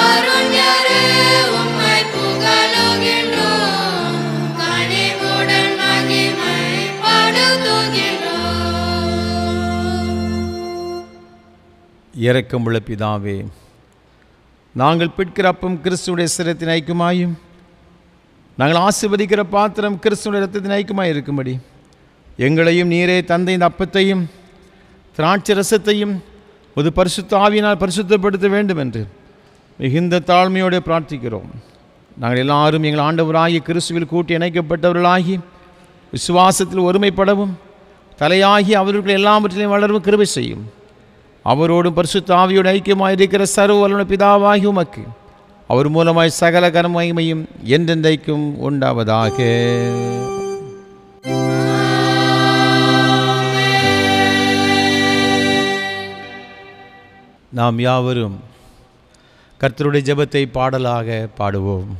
உம்மை புகழுகின்றோம், கனிவுடன் இரக்கமுள்ள பிதாவே, நாங்கள் பிற்கிற அப்பம் கிறிஸ்துவுடைய சிரத்தின் ஐக்கியமாயும் நாங்கள் ஆசீர்வதிக்கிற பாத்திரம் கிறிஸ்துவுடைய இரத்தத்தின் ஐக்கியமாய் இருக்கும்படி எங்களையும் நீரே தந்தை இந்த அப்பத்தையும் திராட்சை ரசத்தையும் ஒரு பரிசுத்த ஆவியினால் பரிசுத்தப்படுத்த வேண்டும் என்று மிகுந்த தாழ்மையோடு பிரார்த்திக்கிறோம். நாங்கள் எல்லாரும் எங்கள் ஆண்டவராகி கிறிஸ்துவில் கூட்டி இணைக்கப்பட்டவர்களாகி விசுவாசத்தில் ஒருமைப்படவும் தலையாகி அவர்கள் எல்லாவற்றிலையும் வளரவும் கிருபை செய்யும். அவரோடும் பரிசுத்த ஆவியோடு ஐக்கியமாக இருக்கிற சர்வ வல்லமையுள்ள பிதாவாகி உமக்கு அவர் மூலமாய் சகல கனமகிமையும் என்றென்றைக்கும் உண்டாவதாக. நாம் யாவரும் கர்த்தருடைய ஜெபத்தை பாடலாக பாடுவோம்.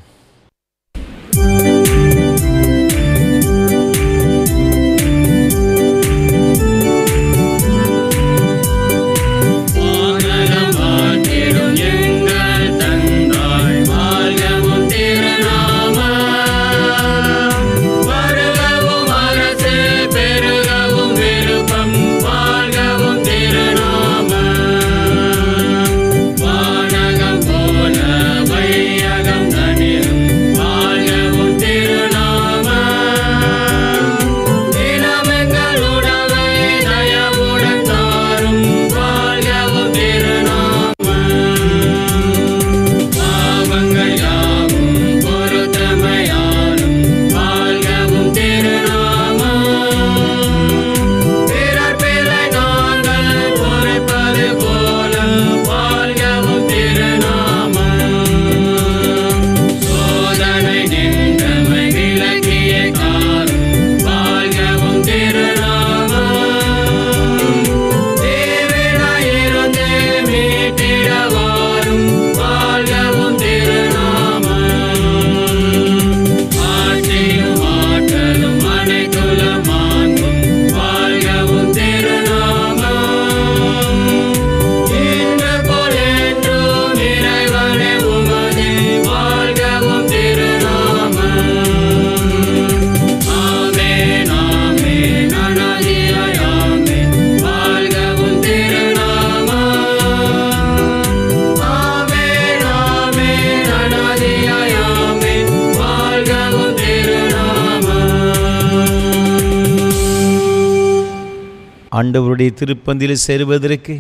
ஆண்டவருடைய திருப்பந்தியில் சேருவதற்கு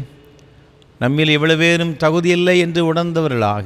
நம்மில் எவ்வளவேனும் தகுதியில்லை என்று உணர்ந்தவர்களாக,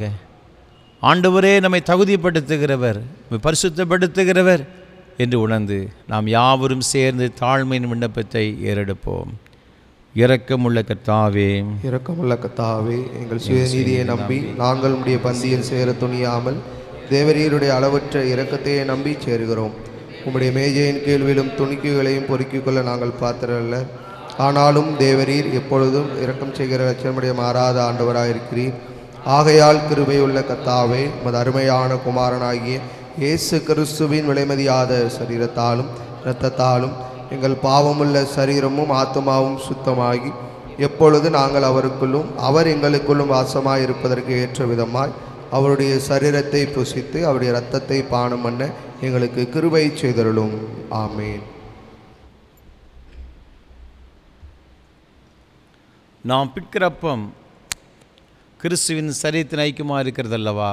ஆண்டவரே நம்மை தகுதிப்படுத்துகிறவர், பரிசுத்தப்படுத்துகிறவர் என்று உணர்ந்து நாம் யாவரும் சேர்ந்து தாழ்மையின் விண்ணப்பத்தை ஏறெடுப்போம். இரக்கமுள்ள கர்த்தாவே, இரக்கமுள்ள கர்த்தாவே, எங்கள் சுயநீதியை நம்பி நாங்கள் உடைய பந்தியில் சேர துணியாமல் தேவரீருடைய அளவற்ற இரக்கத்தையே நம்பி சேருகிறோம். உம்முடைய மேஜையின் கீழ் விழும் துணிக்குகளையும் பொறுக்கிக் கொள்ள நாங்கள் பாத்திரல்ல. ஆனாலும் தேவரீர் எப்பொழுதும் இரக்கம் செய்கிற லட்சணமுடைய மாறாத ஆண்டவராயிருக்கிறீர். ஆகையால் கிருபையுள்ள கர்த்தாவே, உமது அருமையான குமாரனாகிய இயேசு கிறிஸ்துவின் விலைமதியாத சரீரத்தாலும் இரத்தத்தாலும் எங்கள் பாவமுள்ள சரீரமும் ஆத்மாவும் சுத்தமாகி எப்பொழுது நாங்கள் அவருக்குள்ளும் அவர் எங்களுக்குள்ளும் வாசமாய் இருப்பதற்கு ஏற்ற விதமாய் அவருடைய சரீரத்தை புசித்து அவருடைய இரத்தத்தை பானம் பண்ண எங்களுக்கு கிருபை செய்தருளும். ஆமேன். நாம் பிற்கிறப்பம் கிறிஸ்துவின் சரீரத்தின் ஐக்கியமாக இருக்கிறதல்லவா?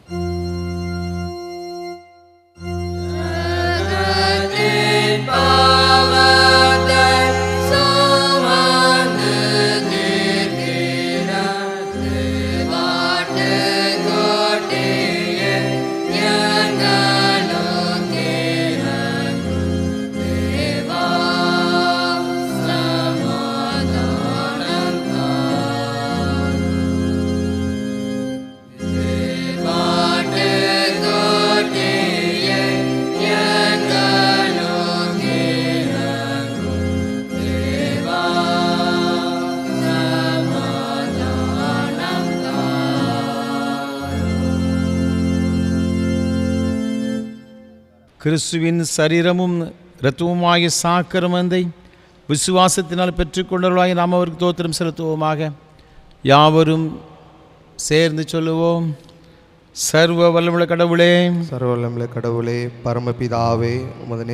கிறிஸ்துவின் சரீரமும் இரத்தமுமாகிய சாக்கிரமந்தை விசுவாசத்தினால் பெற்றுக்கொண்டவர்களாக நாம் அவருக்கு தோத்திரம் செலுத்துவோமாக. யாவரும் சேர்ந்து சொல்லுவோம். சர்வ வல்லமுள்ள கடவுளே, சர்வ வல்லமுள்ள கடவுளே, பரமபிதாவே, உமது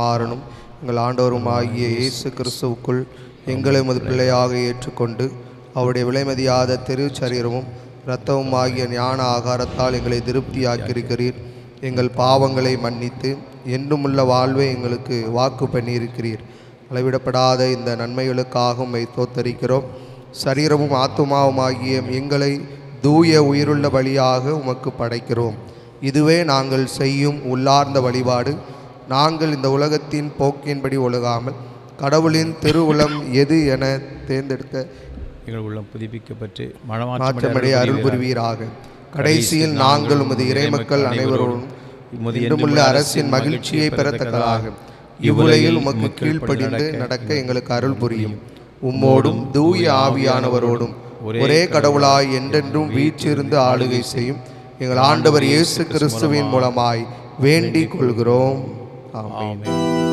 நேசகுமாரனும் எங்கள் ஆண்டவரும் ஆகிய இயேசு கிறிஸ்துவுக்குள் எங்களை உமது பிள்ளையாக ஏற்றுக்கொண்டு அவருடைய விலைமதியாத திருச்சரீரமும் இரத்தமும் ஆகிய ஞான ஆகாரத்தால் எங்களை திருப்தியாக்கியிருக்கிறீர். எங்கள் பாவங்களை மன்னித்து என்றுமுள்ள வாழ்வை எங்களுக்கு வாக்கு பண்ணியிருக்கிறீர். அளவிடப்படாத இந்த நன்மைகளுக்காக உம்மை தோத்தரிக்கிறோம். சரீரமும் ஆத்துமாவும் ஆகிய எங்களை தூய உயிருள்ள பலியாக உமக்கு படைக்கிறோம். இதுவே நாங்கள் செய்யும் உள்ளார்ந்த வழிபாடு. நாங்கள் இந்த உலகத்தின் போக்கின்படி ஒழுகாமல் கடவுளின் திருவுளம் எது என தேர்ந்தெடுக்க எங்கள் உள்ளம் புதுப்பிக்கப்பட்டு மாற்றமடைய அருள் புரிவீராக. கடைசியில் நாங்கள் உமது இறைமக்கள் அனைவரோடும் இன்றுமுள்ள அரசின் மகிழ்ச்சியை பெறத்தக்கதாக இவ்வுலகில் உமக்கு கீழ்ப்படிந்து நடக்க எங்களுக்கு அருள் புரியும். உம்மோடும் தூய ஆவியானவரோடும் ஒரே கடவுளாய் என்றென்றும் வீற்றிருந்து ஆளுகை செய்யும் எங்கள் ஆண்டவர் இயேசு கிறிஸ்துவின் மூலமாய் வேண்டிக் கொள்கிறோம். ஆமென்.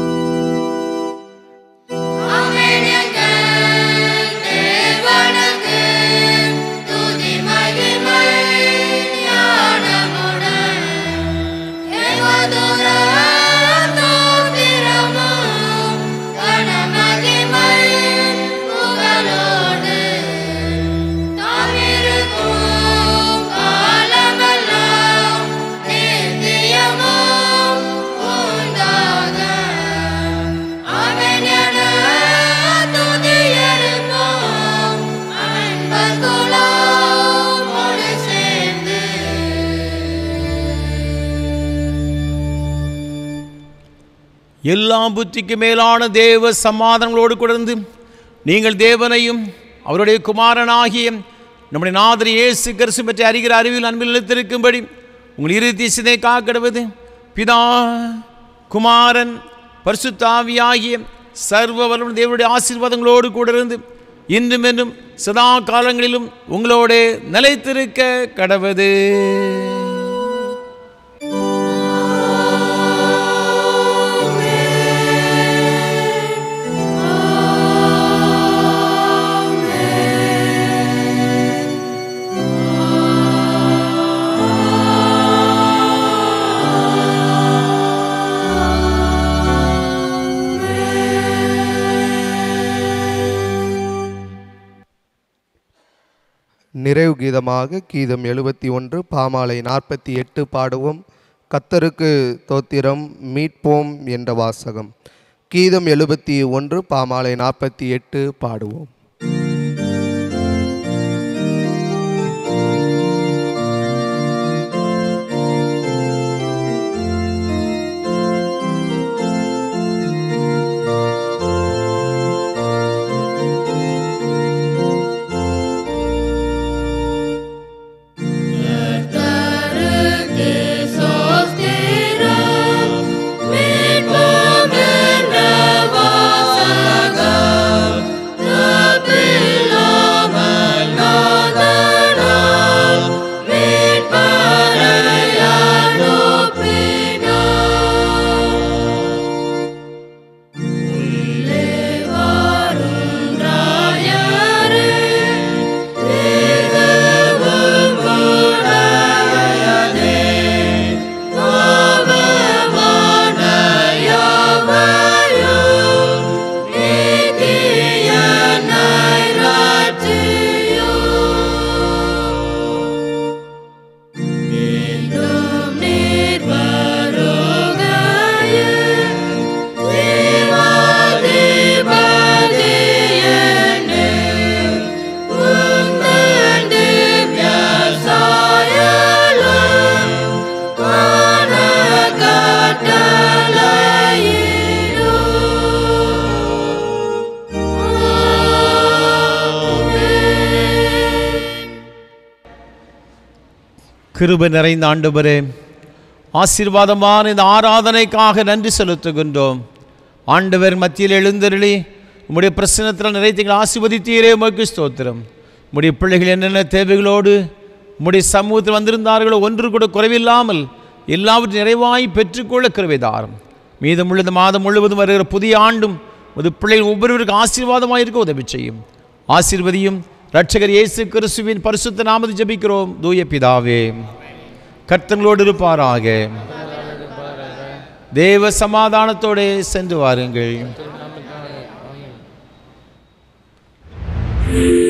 எல்லா புத்திக்கு மேலான தேவ சமாதானங்களோடு கொடுந்து நீங்கள் தேவனையும் அவருடைய குமாரனாகிய நம்முடைய நாதர் இயேசு கிறிஸ்து பற்றி அறிகிற அறிவில் அன்பில் நிலைத்திருக்கும்படி உங்கள் இறுதி சிதை காக்கிடுவது பிதா குமாரன் பரிசுத்த ஆவியாகிய சர்வ வல்லமை தேவனுடைய ஆசீர்வாதங்களோடு கூட இருந்து இன்றும் என்றும் சதா காலங்களிலும் உங்களோட நிலைத்திருக்க கடவது. நிறைவு கீதமாக கீதம் எழுபத்தி ஒன்று பாமாலை நாற்பத்தி எட்டு பாடுவோம். கத்தருக்கு தோத்திரம் மீட்போம் என்ற வாசகம். கீதம் எழுபத்தி ஒன்று பாமாலை நாற்பத்தி எட்டு பாடுவோம். கிருபை நிறைந்த ஆண்டவரே, ஆசீர்வாதமான இந்த ஆராதனைக்காக நன்றி செலுத்துகின்றோம். ஆண்டவர் மத்தியில் எழுந்தருளி உம்முடைய பிரசன்னத்தில் நிறைய ஆசீர்வதித்தீரே, உமக்கு ஸ்தோத்திரம். உம்முடைய பிள்ளைகள் என்னென்ன தேவைகளோடு உம்முடைய சமூகத்தில் வந்திருந்தார்களோ ஒன்று கூட குறைவில்லாமல் எல்லாவற்றையும் நிறைவாய் பெற்றுக்கொள்ள கிருபை தாரும். மீதமுள்ள இந்த மாதம் முழுவதும் வருகிற புதிய ஆண்டும் ஒரு பிள்ளைகள் ஒவ்வொருவருக்கும் ஆசீர்வாதமாக இருக்க உதவி செய்யும். ஆசீர்வதியும். இரட்சகர் இயேசு கிறிஸ்துவின் பரிசுத்த நாமத்தில் ஜெபிக்கிறோம் தூய பிதாவே. கர்த்தங்களோடு இருப்பாராக. தேவ சமாதானத்தோடு சென்று வாருங்கள்.